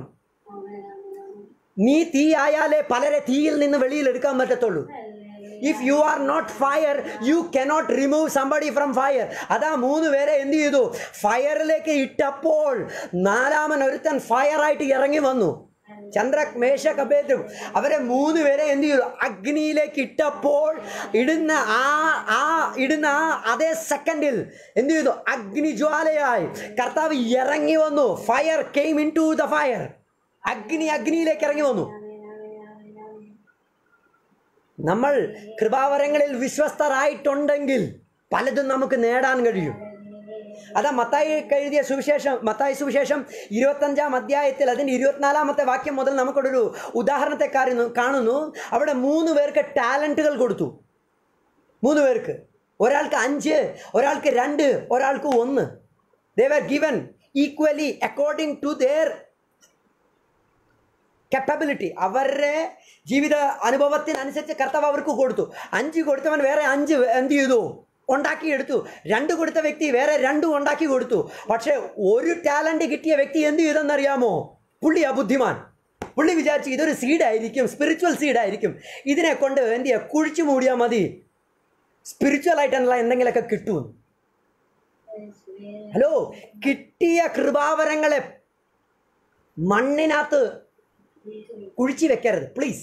നീ തീ ആയാലേ പലരെ തീയിൽ നിന്ന് വെളിയിൽ എടുക്കാൻ പറ്റത്തുള്ളൂ. If you are not fire, you cannot remove somebody from fire. അതാ മൂന്ന് പേരെ എന്ത് ചെയ്തു? ഫയറിലേക്ക് ഇട്ടപ്പോൾ നാലാമൻ ഒരുത്തൻ ഫയറായിട്ട് ഇറങ്ങി വന്നു. ചന്ദ്രക് മേശക് അബേദ്നേഗോ അവരെ മൂന്ന് പേരെ എന്ത് ചെയ്തു? അഗ്നിയിലേക്ക് ഇട്ടപ്പോൾ ഇടുന്ന ആ ആ ഇടുന്ന ആ അതേ സെക്കൻഡിൽ എന്ത് ചെയ്തു? അഗ്നിജ്വാലയായി കർത്താവ് ഇറങ്ങി വന്നു. Fire came in to the fire. അഗ്നി അഗ്നിയിലേക്ക് ഇറങ്ങി വന്നു. നമ്മൾ കൃപാവരങ്ങളിൽ വിശ്വസ്തരായിട്ടുണ്ടെങ്കിൽ പലതും നമുക്ക് നേടാൻ കഴിയും. അതാ മത്തായി എഴുതിയ സുവിശേഷം, മത്തായി സുവിശേഷം ഇരുപത്തഞ്ചാം അധ്യായത്തിൽ അതിൻ്റെ ഇരുപത്തിനാലാമത്തെ വാക്യം മുതൽ നമുക്കൊരു ഉദാഹരണത്തെ കാണുന്നു. അവിടെ മൂന്ന് പേർക്ക് ടാലൻറ്റുകൾ കൊടുത്തു. മൂന്ന് പേർക്ക്, ഒരാൾക്ക് അഞ്ച്, ഒരാൾക്ക് രണ്ട്, ഒരാൾക്ക് ഒന്ന്. They were given equally according to their capability. അവരുടെ ജീവിത അനുഭവത്തിനനുസരിച്ച് കർത്താവ് അവർക്ക് കൊടുത്തു. അഞ്ച് കൊടുത്തവൻ വേറെ അഞ്ച് എന്ത് ചെയ്തു? ഉണ്ടാക്കിയെടുത്തു. രണ്ട് കൊടുത്ത വ്യക്തി വേറെ രണ്ടും ഉണ്ടാക്കി കൊടുത്തു. പക്ഷേ ഒരു ടാലൻറ്റ് കിട്ടിയ വ്യക്തി എന്ത് ചെയ്തെന്നറിയാമോ? പുള്ളി അബുദ്ധിമാൻ. പുള്ളി വിചാരിച്ചു ഇതൊരു സീഡായിരിക്കും, സ്പിരിച്വൽ സീഡായിരിക്കും, ഇതിനെ കൊണ്ട് എന്ത് ചെയ്യുക? കുഴിച്ചു മൂടിയാൽ മതി, സ്പിരിച്വൽ ആയിട്ടുള്ള എന്തെങ്കിലുമൊക്കെ കിട്ടുമെന്ന്. ഹലോ, കിട്ടിയ കൃപാവരങ്ങളെ മണ്ണിനകത്ത് കുഴിച്ചു വെക്കരുത് പ്ലീസ്.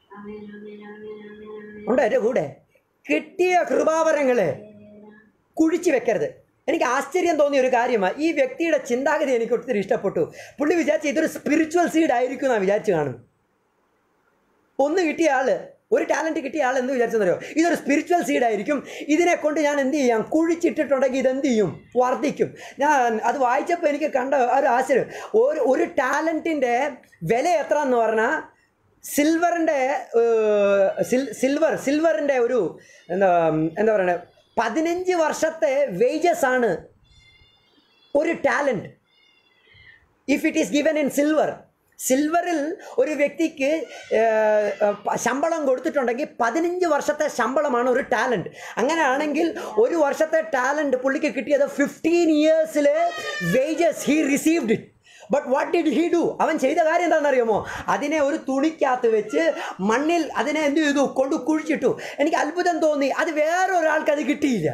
ഉണ്ടോ എൻ്റെ കൂടെ? കിട്ടിയ കൃപാവരങ്ങളെ കുഴിച്ചു വെക്കരുത്. എനിക്ക് ആശ്ചര്യം തോന്നിയ ഒരു കാര്യമാണ്, ഈ വ്യക്തിയുടെ ചിന്താഗതി എനിക്ക് ഒത്തിരി ഇഷ്ടപ്പെട്ടു. പുള്ളി വിചാരിച്ച് ഇതൊരു സ്പിരിച്വൽ സീഡ് ആയിരിക്കും എന്നാണ് വിചാരിച്ച് കാണും. ഒന്ന് കിട്ടിയ ആള് ഒരു ടാലൻറ്റ് കിട്ടിയ ആൾ എന്ത് വിചാരിച്ചെന്നറിയോ, ഇതൊരു സ്പിരിച്വൽ സീഡായിരിക്കും, ഇതിനെ കൊണ്ട് ഞാൻ എന്ത് ചെയ്യാം, കുഴിച്ചിട്ടിട്ടുണ്ടെങ്കിൽ ഇതെന്ത് ചെയ്യും, വർദ്ധിക്കും. ഞാൻ അത് വായിച്ചപ്പോൾ എനിക്ക് കണ്ട ഒരു ആശ്ചര്യം. ഒരു ഒരു ടാലൻറ്റിൻ്റെ വില എത്ര എന്ന് പറഞ്ഞാൽ സിൽവറിൻ്റെ സിൽവർ സിൽവറിൻ്റെ ഒരു എന്താ എന്താ പറയുക പതിനഞ്ച് വർഷത്തെ വേജസ് ആണ് ഒരു talent. If it is given in silver, സിൽവറിൽ ഒരു വ്യക്തിക്ക് ശമ്പളം കൊടുത്തിട്ടുണ്ടെങ്കിൽ പതിനഞ്ച് വർഷത്തെ ശമ്പളമാണ് ഒരു ടാലൻറ്റ്. അങ്ങനെയാണെങ്കിൽ ഒരു വർഷത്തെ ടാലൻറ്റ് പുള്ളിക്ക് കിട്ടിയത് ഫിഫ്റ്റീൻ ഇയേഴ്സിൽ wages he received it. But what did he do? അവൻ ചെയ്ത കാര്യം എന്താണെന്നറിയാമോ? അതിനെ ഒരു തുണിക്കകത്ത് വെച്ച് മണ്ണിൽ അതിനെ എന്ത് ചെയ്തു, കൊണ്ട് കുഴിച്ചിട്ടു. എനിക്ക് അത്ഭുതം തോന്നി, അത് വേറൊരാൾക്ക് അത് കിട്ടിയില്ല,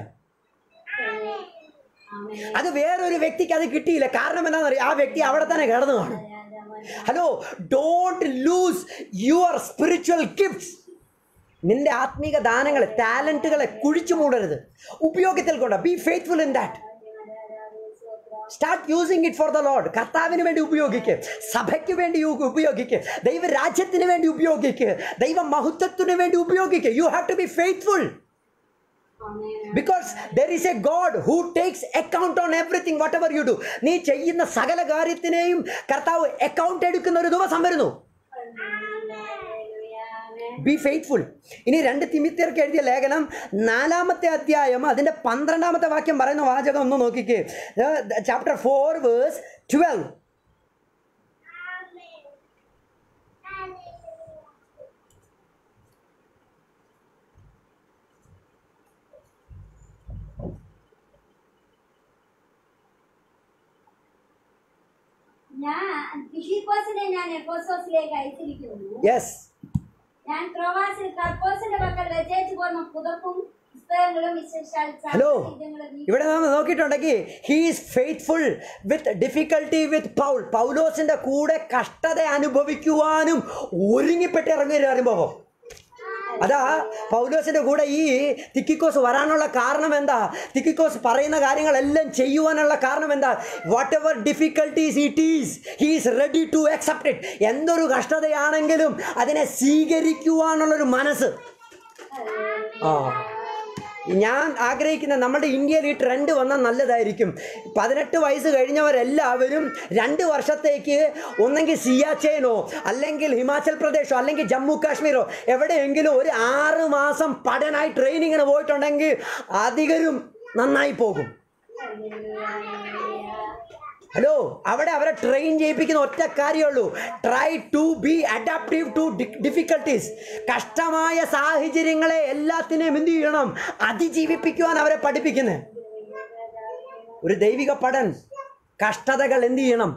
അത് വേറൊരു വ്യക്തിക്ക് അത് കിട്ടിയില്ല. കാരണം എന്താണെന്നറിയാം, ആ വ്യക്തി അവിടെ തന്നെ കിടന്നു കാണും. Hello, don't lose your spiritual gifts. നിന്റെ ആത്മീക ദാനങ്ങളെ, ടാലൻറ്റുകളെ കുഴിച്ചു മൂടരുത്. ഉപയോഗത്തിൽ കൊണ്ട് be faithful in that. Start using it for the lord. കർത്താവിന് വേണ്ടി ഉപയോഗിക്കുക, സഭയ്ക്ക് വേണ്ടി ഉപയോഗിക്കുക, ദൈവരാജ്യത്തിന് വേണ്ടി ഉപയോഗിക്കുക, ദൈവ മഹത്വത്തിന് വേണ്ടി ഉപയോഗിക്കുക. You have to be faithful. Because there is a God who takes account on everything whatever you do. നീ ചെയ്യുന്ന സകല കാര്യത്തിനെയും കർത്താവ് അക്കൗണ്ട് എടുക്കുന്ന ഒരു ദിവസം വരുന്നു. Be faithful. ഇനി രണ്ട് തിമോഥെയർക്ക് എഴുതിയ ലേഖനം നാലാമത്തെ അധ്യായം അതിൻ്റെ പന്ത്രണ്ടാമത്തെ വാക്യം പറയുന്ന വാചകം ഒന്ന് നോക്കിക്കേ. Chapter four verse twelve. ഞാൻ തിഹിക്കോസിനെ ഞാൻ എഫെസോസിലേക്ക് അയച്ചിരിക്കുന്നു. യെസ്. ഞാൻ ക്രോവാസിൽ കർപ്പോസിന്റെ പക്കൽ വെച്ചേച്ചു പോന്ന പുതപ്പും പുസ്തകങ്ങളും വിശേഷാൽ. ഹലോ, ഇവിടെ നമ്മൾ നോക്കിയിട്ടുണ്ടെങ്കിൽ he is faithful with difficulty with Paul. പൗലോസിന്റെ കൂടെ കഷ്ടത അനുഭവിക്കുവാനും ഒരുങ്ങിപ്പെട്ട് ഇറങ്ങിയ ഒരു അനുഭവം. അതാ പൗലോസിന്റെ കൂടെ ഈ തിക്കിക്കോസ് വരാനുള്ള കാരണം എന്താ? തിക്കിക്കോസ് പറയുന്ന കാര്യങ്ങളെല്ലാം ചെയ്യുവാനുള്ള കാരണം എന്താ? Whatever difficulties it is, he is ready to accept it. എന്തൊരു കഷ്ടതയാണെങ്കിലും അതിനെ സ്വീകരിക്കുവാനുള്ളൊരു മനസ്സ്. ആ, ഞാൻ ആഗ്രഹിക്കുന്ന നമ്മുടെ ഇന്ത്യയിൽ ഈ ട്രെൻഡ് വന്നാൽ നല്ലതായിരിക്കും. പതിനെട്ട് വയസ്സ് കഴിഞ്ഞവരെല്ലാവരും രണ്ട് വർഷത്തേക്ക് ഒന്നെങ്കിൽ സിയാച്ചേനോ അല്ലെങ്കിൽ ഹിമാചൽ പ്രദേശോ അല്ലെങ്കിൽ ജമ്മു കാശ്മീരോ എവിടെയെങ്കിലും ഒരു ആറ് മാസം പഠനമായി ട്രെയിനിങ്ങിന് പോയിട്ടുണ്ടെങ്കിൽ അധികരും നന്നായി പോകും. ഹലോ, അവിടെ അവരെ ട്രെയിൻ ചെയ്യിപ്പിക്കുന്ന ഒറ്റ കാര്യമുള്ളൂ, try to be adaptive to difficulties. കഷ്ടമായ സാഹചര്യങ്ങളെ എല്ലാത്തിനെയും എന്ത് ചെയ്യണം, അതിജീവിപ്പിക്കുവാൻ അവരെ പഠിപ്പിക്കുന്നത്. ഒരു ദൈവിക പഠൻ കഷ്ടതകൾ എന്ത് ചെയ്യണം,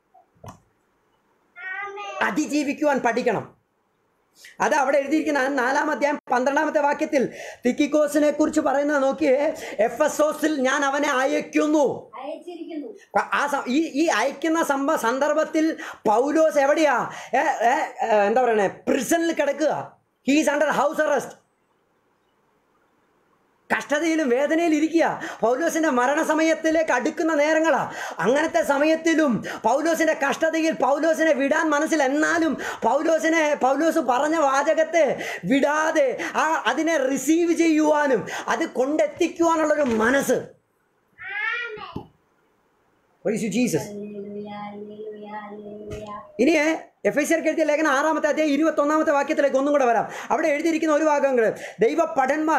അതിജീവിക്കുവാൻ പഠിക്കണം. അത് അവിടെ എഴുതിയിരിക്കുന്ന നാലാം അധ്യായം പന്ത്രണ്ടാമത്തെ വാക്യത്തിൽ തിക്കിക്കോസിനെ കുറിച്ച് പറയുന്നത് നോക്കിയേ. എഫെസോസിൽ ഞാൻ അവനെ അയക്കുന്നു. ആ ഈ ഈ അയക്കുന്ന സംഭവ സന്ദർഭത്തിൽ പൗലോസ് എവിടെയാ, എന്താ പറയണേ, പ്രിസണിൽ കിടക്കുക. He is under house arrest. കഷ്ടതയിലും വേദനയിൽ ഇരിക്കുക. പൗലോസിന്റെ മരണസമയത്തിലേക്ക് അടുക്കുന്ന നേരങ്ങളാ. അങ്ങനത്തെ സമയത്തിലും പൗലോസിന്റെ കഷ്ടതയിൽ പൗലോസിനെ വിടാൻ മനസ്സിൽ, എന്നാലും പൗലോസിനെ പൗലോസ് പറഞ്ഞ വാചകത്തെ വിടാതെ ആ അതിനെ റിസീവ് ചെയ്യുവാനും അത് കൊണ്ടെത്തിക്കുവാനുള്ളൊരു മനസ്സ്. ജീസസ്. ഇനി എഫെസ്യർക്ക് എഴുതിയ ലേഖനം ആറാമത്തെ അധ്യായം ഇരുപത്തി ഒന്നാമത്തെ വാക്യത്തിലേക്ക് ഒന്നും കൂടെ വരാം. അവിടെ എഴുതിയിരിക്കുന്ന ഒരു വാക്യങ്ങൾ, ദൈവ പഠന്മാർ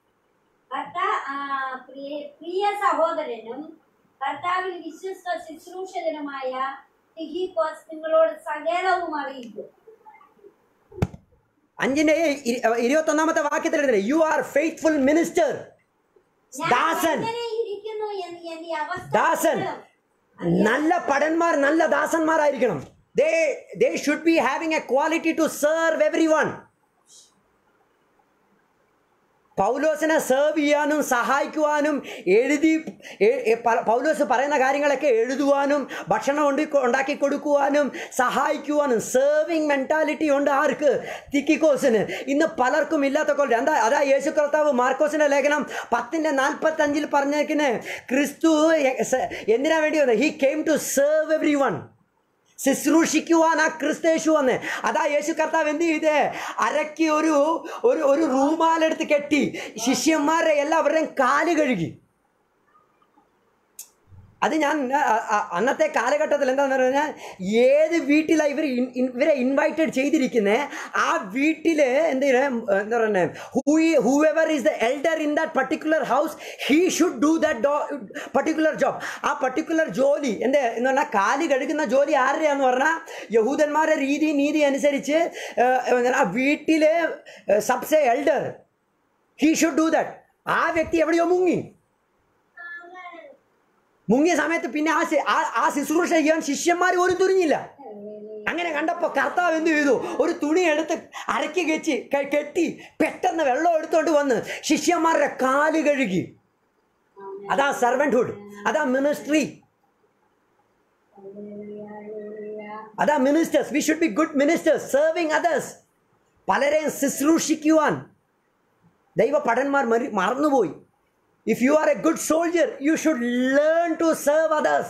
പ്രിയ സഹോദരനും കർത്താവിൽ വിശ്വസ്ത ശുശ്രൂഷകനുമായ തിഹിക്കോസ് നിങ്ങളോട് സകലവും അറിയിക്കും. അഞ്ചിന്റെ ഇരുപത്തി ഒന്നാമത്തെ വാക്യത്തിൽ എഴുതി, യു ആർ ഫെയ്ത്ത്ഫുൾ മിനിസ്റ്റർ. ദാസൻ ദാസൻ നല്ല പഠന്മാർ നല്ല ദാസന്മാരായിരിക്കണം. they they should be having a quality to serve everyone. പൗലോസിനെ സെർവ് ചെയ്യാനും സഹായിക്കുവാനും എഴുതി പൗലോസ് പറയുന്ന കാര്യങ്ങളൊക്കെ എഴുതുവാനും ഭക്ഷണം ഉണ്ടാക്കി ഉണ്ടാക്കി കൊടുക്കുവാനും സഹായിക്കുവാനും സെർവിങ് മെൻറ്റാലിറ്റി ഉണ്ട് ആർക്ക്? തിക്കിക്കോസിന്. ഇന്ന് പലർക്കും ഇല്ലാത്ത കൊണ്ട് എന്താ അതാ യേശു കർത്താവ് മാർക്കോസിന്റെ ലേഖനം പത്തിന്റെ നാൽപ്പത്തി അഞ്ചിൽ പറഞ്ഞേക്കിന് ക്രിസ്തു എന്തിനാ വേണ്ടി വന്നത്? He came to serve everyone. ശുശ്രൂഷിക്കുവാൻ ആ ക്രിസ്തേശു വന്ന്. അതാ യേശു കർത്താവ് എന്ത് ചെയ്തേ? അരക്കി ഒരു ഒരു ഒരു റൂമാലെടുത്ത് കെട്ടി ശിഷ്യന്മാരെ എല്ലാവരുടെയും കാല് കഴുകി. അത് ഞാൻ അന്നത്തെ കാലഘട്ടത്തിൽ എന്താണെന്ന് പറഞ്ഞാൽ, ഏത് വീട്ടിലാണ് ഇവർ ഇവരെ ഇൻവൈറ്റഡ് ചെയ്തിരിക്കുന്നത്, ആ വീട്ടിൽ എന്ത് എന്താ പറയുന്നത്, who whoever is the elder in that particular house, he should do that particular job. ആ പർട്ടിക്കുലർ ജോലി എന്താ എന്ന് പറഞ്ഞാൽ, കാല് കഴുകുന്ന ജോലി ആരുടെയാന്ന് പറഞ്ഞാൽ യഹൂദന്മാരുടെ രീതി നീതി അനുസരിച്ച് ആ വീട്ടിലെ സബ്സെ elder, he should do that. ആ വ്യക്തി എവിടെയോ മുങ്ങി മുങ്ങിയ സമയത്ത് പിന്നെ ആ ആ ശുശ്രൂഷ ചെയ്യാൻ ശിഷ്യന്മാർ ഒരു തുനിഞ്ഞില്ല. അങ്ങനെ കണ്ടപ്പോൾ കർത്താവ് എന്ത് ചെയ്തു? ഒരു തുണി എടുത്ത് അരക്കി കെച്ചി കെട്ടി പെട്ടെന്ന് വെള്ളം എടുത്തോണ്ട് വന്ന് ശിഷ്യന്മാരുടെ കാല് കഴുകി. അതാ സെർവന്റ്ഹുഡ്, അതാ മിനിസ്ട്രി, അതാ ministers. We should be good ministers, serving others. പലരെയും ശുശ്രൂഷിക്കുവാൻ ദൈവ ഭടന്മാർ മറന്നുപോയി. If you are a good soldier, you should learn to serve others.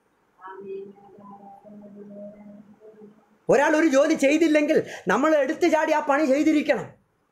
ഒരാൾ ഒരു ജോലി ചെയ്തില്ലെങ്കിൽ നമ്മൾ എടുത്തു ചാടി ആ പണി ചെയ്തിരിക്കണം.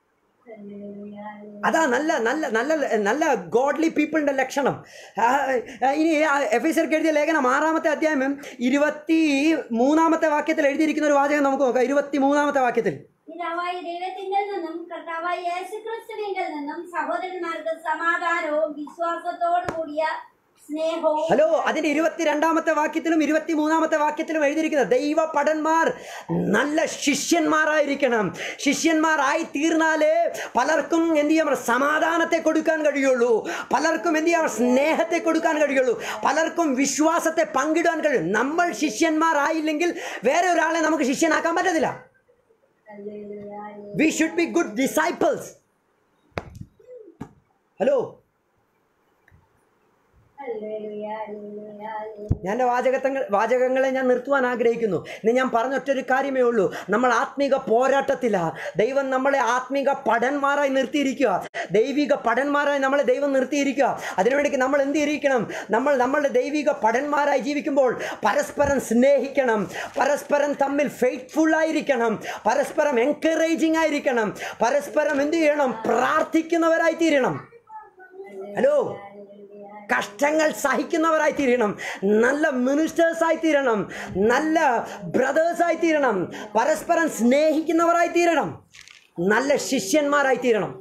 അതാ നല്ല നല്ല നല്ല നല്ല ഗോഡ്ലി പീപ്പിളിൻ്റെ ലക്ഷണം. ഇനി എഫേസ്യർക്ക് എഴുതിയ ലേഖനം ആറാമത്തെ അധ്യായം ഇരുപത്തി മൂന്നാമത്തെ വാക്യത്തിൽ എഴുതിയിരിക്കുന്ന ഒരു വാചകം നമുക്ക് നോക്കാം. ഇരുപത്തി മൂന്നാമത്തെ വാക്യത്തിൽ, പിതാവായ ദൈവത്തിങ്കൽ നിന്നും കർത്താവായ യേശുക്രിസ്തുവിങ്കൽ നിന്നും സഹോദരന്മാർക്ക് സമാധാനവും വിശ്വാസത്തോടു കൂടിയ സ്നേഹവും. ഹലോ, അതിന്റെ ഇരുപത്തിരണ്ടാമത്തെ വാക്യത്തിലും ഇരുപത്തി മൂന്നാമത്തെ വാക്യത്തിലും എഴുതിയിരിക്കുന്നത്, ദൈവ ഭടന്മാർ നല്ല ശിഷ്യന്മാരായിരിക്കണം. ശിഷ്യന്മാരായി തീർന്നാലേ പലർക്കും എന്ത് ചെയ്യാൻ, സമാധാനത്തെ കൊടുക്കാൻ കഴിയുള്ളൂ. പലർക്കും എന്ത് ചെയ്യാൻ, സ്നേഹത്തെ കൊടുക്കാൻ കഴിയുള്ളൂ. പലർക്കും വിശ്വാസത്തെ പങ്കിടാൻ കഴിയും. നമ്മൾ ശിഷ്യന്മാരായില്ലെങ്കിൽ വേറെ ഒരാളെ നമുക്ക് ശിഷ്യനാക്കാൻ പറ്റത്തില്ല. We should be good disciples. Hello. ഞാൻ വാചകങ്ങൾ വാചകങ്ങളെ ഞാൻ നിർത്തുവാൻ ആഗ്രഹിക്കുന്നു. ഇന്ന് ഞാൻ പറഞ്ഞ ഒറ്റൊരു കാര്യമേ ഉള്ളൂ. നമ്മൾ ആത്മീക പോരാട്ടത്തിലാണ്. ദൈവം നമ്മളെ ആത്മീക പഠന്മാരായി നിർത്തിയിരിക്കുക. ദൈവിക പഠന്മാരായി നമ്മളെ ദൈവം നിർത്തിയിരിക്കുക. അതിനുവേണ്ടി നമ്മൾ എന്ത് ഇരിക്കണം? നമ്മൾ നമ്മളുടെ ദൈവിക പഠന്മാരായി ജീവിക്കുമ്പോൾ പരസ്പരം സ്നേഹിക്കണം, പരസ്പരം തമ്മിൽ ഫെയ്ത്ത്ഫുൾ ആയിരിക്കണം, പരസ്പരം എൻകറേജിങ് ആയിരിക്കണം, പരസ്പരം എന്ത് ചെയ്യണം? പ്രാർത്ഥിക്കുന്നവരായി തീരണം. ഹലോ, കഷ്ടങ്ങൾ സഹിക്കുന്നവരായി തീരണം, നല്ല മിനിസ്റ്റേഴ്സായി തീരണം, നല്ല ബ്രദേഴ്സായി തീരണം, പരസ്പരം സ്നേഹിക്കുന്നവരായി തീരണം, നല്ല ശിഷ്യന്മാരായി തീരണം.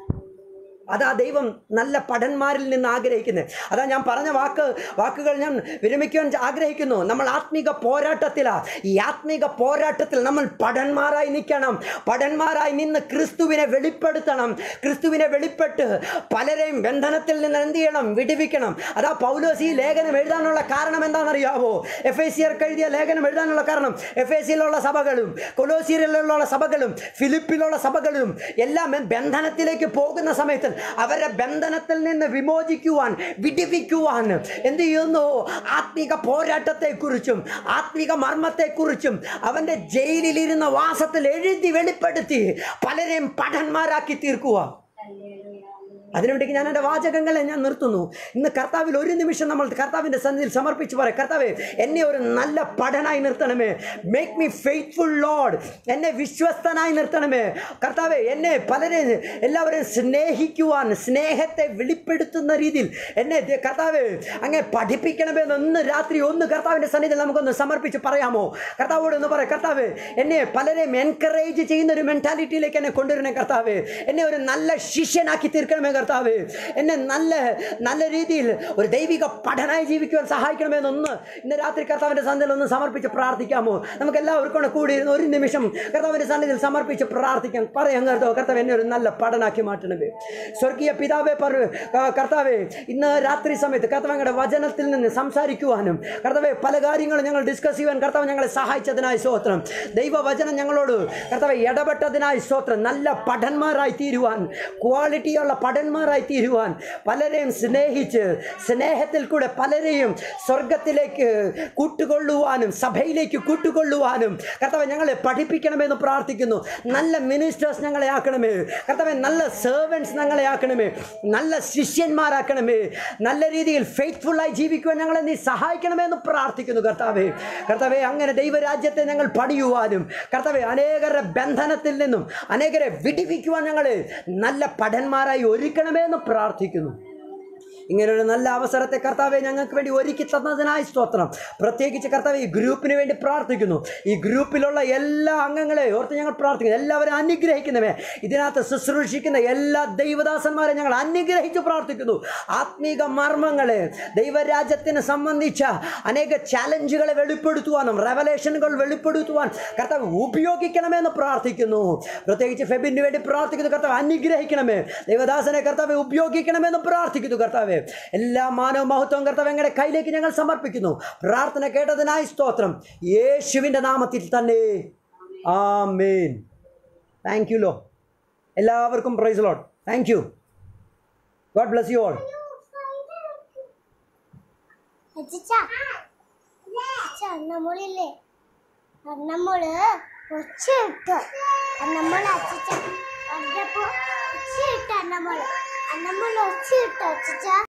അതാ ദൈവം നല്ല പഠന്മാരിൽ നിന്ന് ആഗ്രഹിക്കുന്നത്. അതാ ഞാൻ പറഞ്ഞ വാക്ക് വാക്കുകൾ ഞാൻ വിരമിക്കുവാൻ ആഗ്രഹിക്കുന്നു. നമ്മൾ ആത്മീക പോരാട്ടത്തിലാണ്. ഈ ആത്മീക പോരാട്ടത്തിൽ നമ്മൾ പഠന്മാരായി നിൽക്കണം. പഠന്മാരായി നിന്ന് ക്രിസ്തുവിനെ വെളിപ്പെടുത്തണം. ക്രിസ്തുവിനെ വെളിപ്പെട്ട് പലരെയും ബന്ധനത്തിൽ നിന്ന് എന്ത് ചെയ്യണം? വിടുവിക്കണം. അതാ പൗലോസ് ഈ ലേഖനം എഴുതാനുള്ള കാരണം എന്താണെന്നറിയാവോ? എഫേസ്യർക്ക് എഴുതിയ ലേഖനം എഴുതാനുള്ള കാരണം, എഫേസ്യയിലുള്ള സഭകളും കൊലോസ്യയിലുള്ള സഭകളും ഫിലിപ്പിലുള്ള സഭകളും എല്ലാം ബന്ധനത്തിലേക്ക് പോകുന്ന സമയത്ത് അവരെ ബന്ധനത്തിൽ നിന്ന് വിമോചിക്കുവാൻ, വിടുവിക്കുവാൻ എന്ത് ചെയ്യുന്നു? ആത്മീക പോരാട്ടത്തെക്കുറിച്ചും ആത്മീക മർമ്മത്തെക്കുറിച്ചും അവന്റെ ജയിലിലിരുന്ന വാസത്തിൽ എഴുതി വെളിപ്പെടുത്തി പലരെയും പഠന്മാരാക്കി തീർക്കുക. അതിനുവേണ്ടി ഞാൻ എൻ്റെ വാചകങ്ങളെ ഞാൻ നിർത്തുന്നു. ഇന്ന് കർത്താവിൽ ഒരു നിമിഷം നമ്മൾ കർത്താവിൻ്റെ സന്നിധിയിൽ സമർപ്പിച്ച് പറയാം, കർത്താവേ, എന്നെ ഒരു നല്ല പഠനായി നിർത്തണമേ. Make me faithful lord. എന്നെ വിശ്വസ്തനായി നിർത്തണമേ കർത്താവേ. എന്നെ പലരെയും എല്ലാവരെയും സ്നേഹിക്കുവാൻ, സ്നേഹത്തെ വെളിപ്പെടുത്തുന്ന രീതിയിൽ എന്നെ കർത്താവേ അങ്ങനെ പഠിപ്പിക്കണമേ എന്ന് രാത്രി ഒന്ന് കർത്താവിൻ്റെ സന്നിധിയിൽ നമുക്കൊന്ന് സമർപ്പിച്ച് പറയാമോ? കർത്താവോട് ഒന്ന് പറയാം, കർത്താവേ, എന്നെ പലരെയും എൻകറേജ് ചെയ്യുന്ന ഒരു മെൻറ്റാലിറ്റിയിലേക്ക് എന്നെ കൊണ്ടുവരണേ കർത്താവേ. എന്നെ ഒരു നല്ല ശിഷ്യനാക്കി തീർക്കണമേ കർത്താവേ. എന്നെ നല്ല നല്ല രീതിയിൽ ഒരു ദൈവിക പഠനമായി ജീവിക്കുവാൻ സഹായിക്കണമെന്നൊന്ന് ഇന്ന് രാത്രി കർത്താവിൻ്റെ സന്നിധിയിൽ ഒന്ന് സമർപ്പിച്ച് പ്രാർത്ഥിക്കാമോ? നമുക്ക് എല്ലാവർക്കും കൂടി ഇരുന്ന് ഒരു നിമിഷം കർത്താവിൻ്റെ സന്നിധിയിൽ സമർപ്പിച്ച് പ്രാർത്ഥിക്കാം. പറയാം, കർത്താവ്, കർത്താവ്, എന്നെ ഒരു നല്ല പഠനാക്കി മാറ്റണമേ. സ്വർഗീയ പിതാവേ, കർത്താവേ, ഇന്ന് രാത്രി സമയത്ത് കർത്താവ് ഞങ്ങളുടെ വചനത്തിൽ നിന്ന് സംസാരിക്കുവാനും കർത്താവേ പല കാര്യങ്ങളും ഞങ്ങൾ ഡിസ്കസ് ചെയ്യുവാൻ കർത്താവ് ഞങ്ങളെ സഹായിച്ചതിനായി സ്തോത്രം. ദൈവവചനം ഞങ്ങളോട് കർത്താവേ ഇടപെട്ടതിനായി സ്തോത്രം. നല്ല പഠന്മാരായി തീരുവാൻ, ക്വാളിറ്റിയുള്ള പഠന്മാർ പടന്മാരായി തീരുവാൻ, പലരെയും സ്നേഹിച്ച് സ്നേഹത്തിൽ കൂടെ പലരെയും സ്വർഗത്തിലേക്ക് കൂട്ടുകൊള്ളുവാനും സഭയിലേക്ക് കൂട്ടുകൊള്ളുവാനും കർത്താവേ ഞങ്ങളെ പഠിപ്പിക്കണമെന്ന് പ്രാർത്ഥിക്കുന്നു. നല്ല മിനിസ്റ്റേഴ്സ് ഞങ്ങളെ ആക്കണമേ കർത്താവേ, നല്ല സെർവൻസ് ഞങ്ങളെ ആക്കണമേ, നല്ല ശിഷ്യന്മാരാക്കണമേ, നല്ല രീതിയിൽ ഫെയ്ത്ത്ഫുള്ളായി ജീവിക്കുവാൻ ഞങ്ങളെ നീ സഹായിക്കണമെന്ന് പ്രാർത്ഥിക്കുന്നു കർത്താവേ. കർത്താവേ, അങ്ങനെ ദൈവരാജ്യത്തെ ഞങ്ങൾ പണിയുവാനും കർത്താവേ അനേകരുടെ ബന്ധനത്തിൽ നിന്നും അനേകരെ വിടിവിക്കുവാൻ ഞങ്ങളെ നല്ല പഠന്മാരായി ഒരുക്കണമെന്ന് പ്രാർത്ഥിക്കുന്നു. ഇങ്ങനൊരു നല്ല അവസരത്തെ കർത്താവെ ഞങ്ങൾക്ക് വേണ്ടി ഒരുക്കി തന്നതിനായി സ്തോത്രം. പ്രത്യേകിച്ച് കർത്താവെ ഈ ഗ്രൂപ്പിന് വേണ്ടി പ്രാർത്ഥിക്കുന്നു. ഈ ഗ്രൂപ്പിലുള്ള എല്ലാ അംഗങ്ങളെ ഓർത്ത് ഞങ്ങൾ പ്രാർത്ഥിക്കുന്നു. എല്ലാവരും അനുഗ്രഹിക്കുന്നവേ, ഇതിനകത്ത് ശുശ്രൂഷിക്കുന്ന എല്ലാ ദൈവദാസന്മാരെ ഞങ്ങൾ അനുഗ്രഹിച്ച് പ്രാർത്ഥിക്കുന്നു. ആത്മീക മർമ്മങ്ങളെ, ദൈവരാജ്യത്തിനെ സംബന്ധിച്ച അനേക ചാലഞ്ചുകളെ വെളിപ്പെടുത്തുവാനും റെവലേഷനുകൾ വെളിപ്പെടുത്തുവാൻ കർത്താവ് ഉപയോഗിക്കണമെന്ന് പ്രാർത്ഥിക്കുന്നു. പ്രത്യേകിച്ച് ഫെബിന് വേണ്ടി പ്രാർത്ഥിക്കുന്നു. കർത്താവ് അനുഗ്രഹിക്കണമേ, ദൈവദാസനെ കർത്താവ് ഉപയോഗിക്കണമെന്ന് പ്രാർത്ഥിക്കുന്നു. കർത്താവ് എല്ലാ മാനവ മഹത്വം കർത്താവ് ഞങ്ങളുടെ കയ്യിലേക്ക് ഞങ്ങൾ സമർപ്പിക്കുന്നു. പ്രാർത്ഥന കേട്ടതിനായി സ്തോത്രം. യേശുവിൻ്റെ നാമത്തിൽ തന്നെ ആമേൻ. Thank you Lord. എല്ലാവർക്കും praise lord. Thank you. God bless you all. അന്നമ്മളില്ലേ, അന്നമ്മള് ഒച്ച ഇട്ട് അന്നമ്മള് അച്ഛ കണ്ടപ്പോ ഒച്ച ഇട്ട് അന്നമ്മള് അന്നമ്മള് ഒച്ച ഇട്ട് അച്ഛ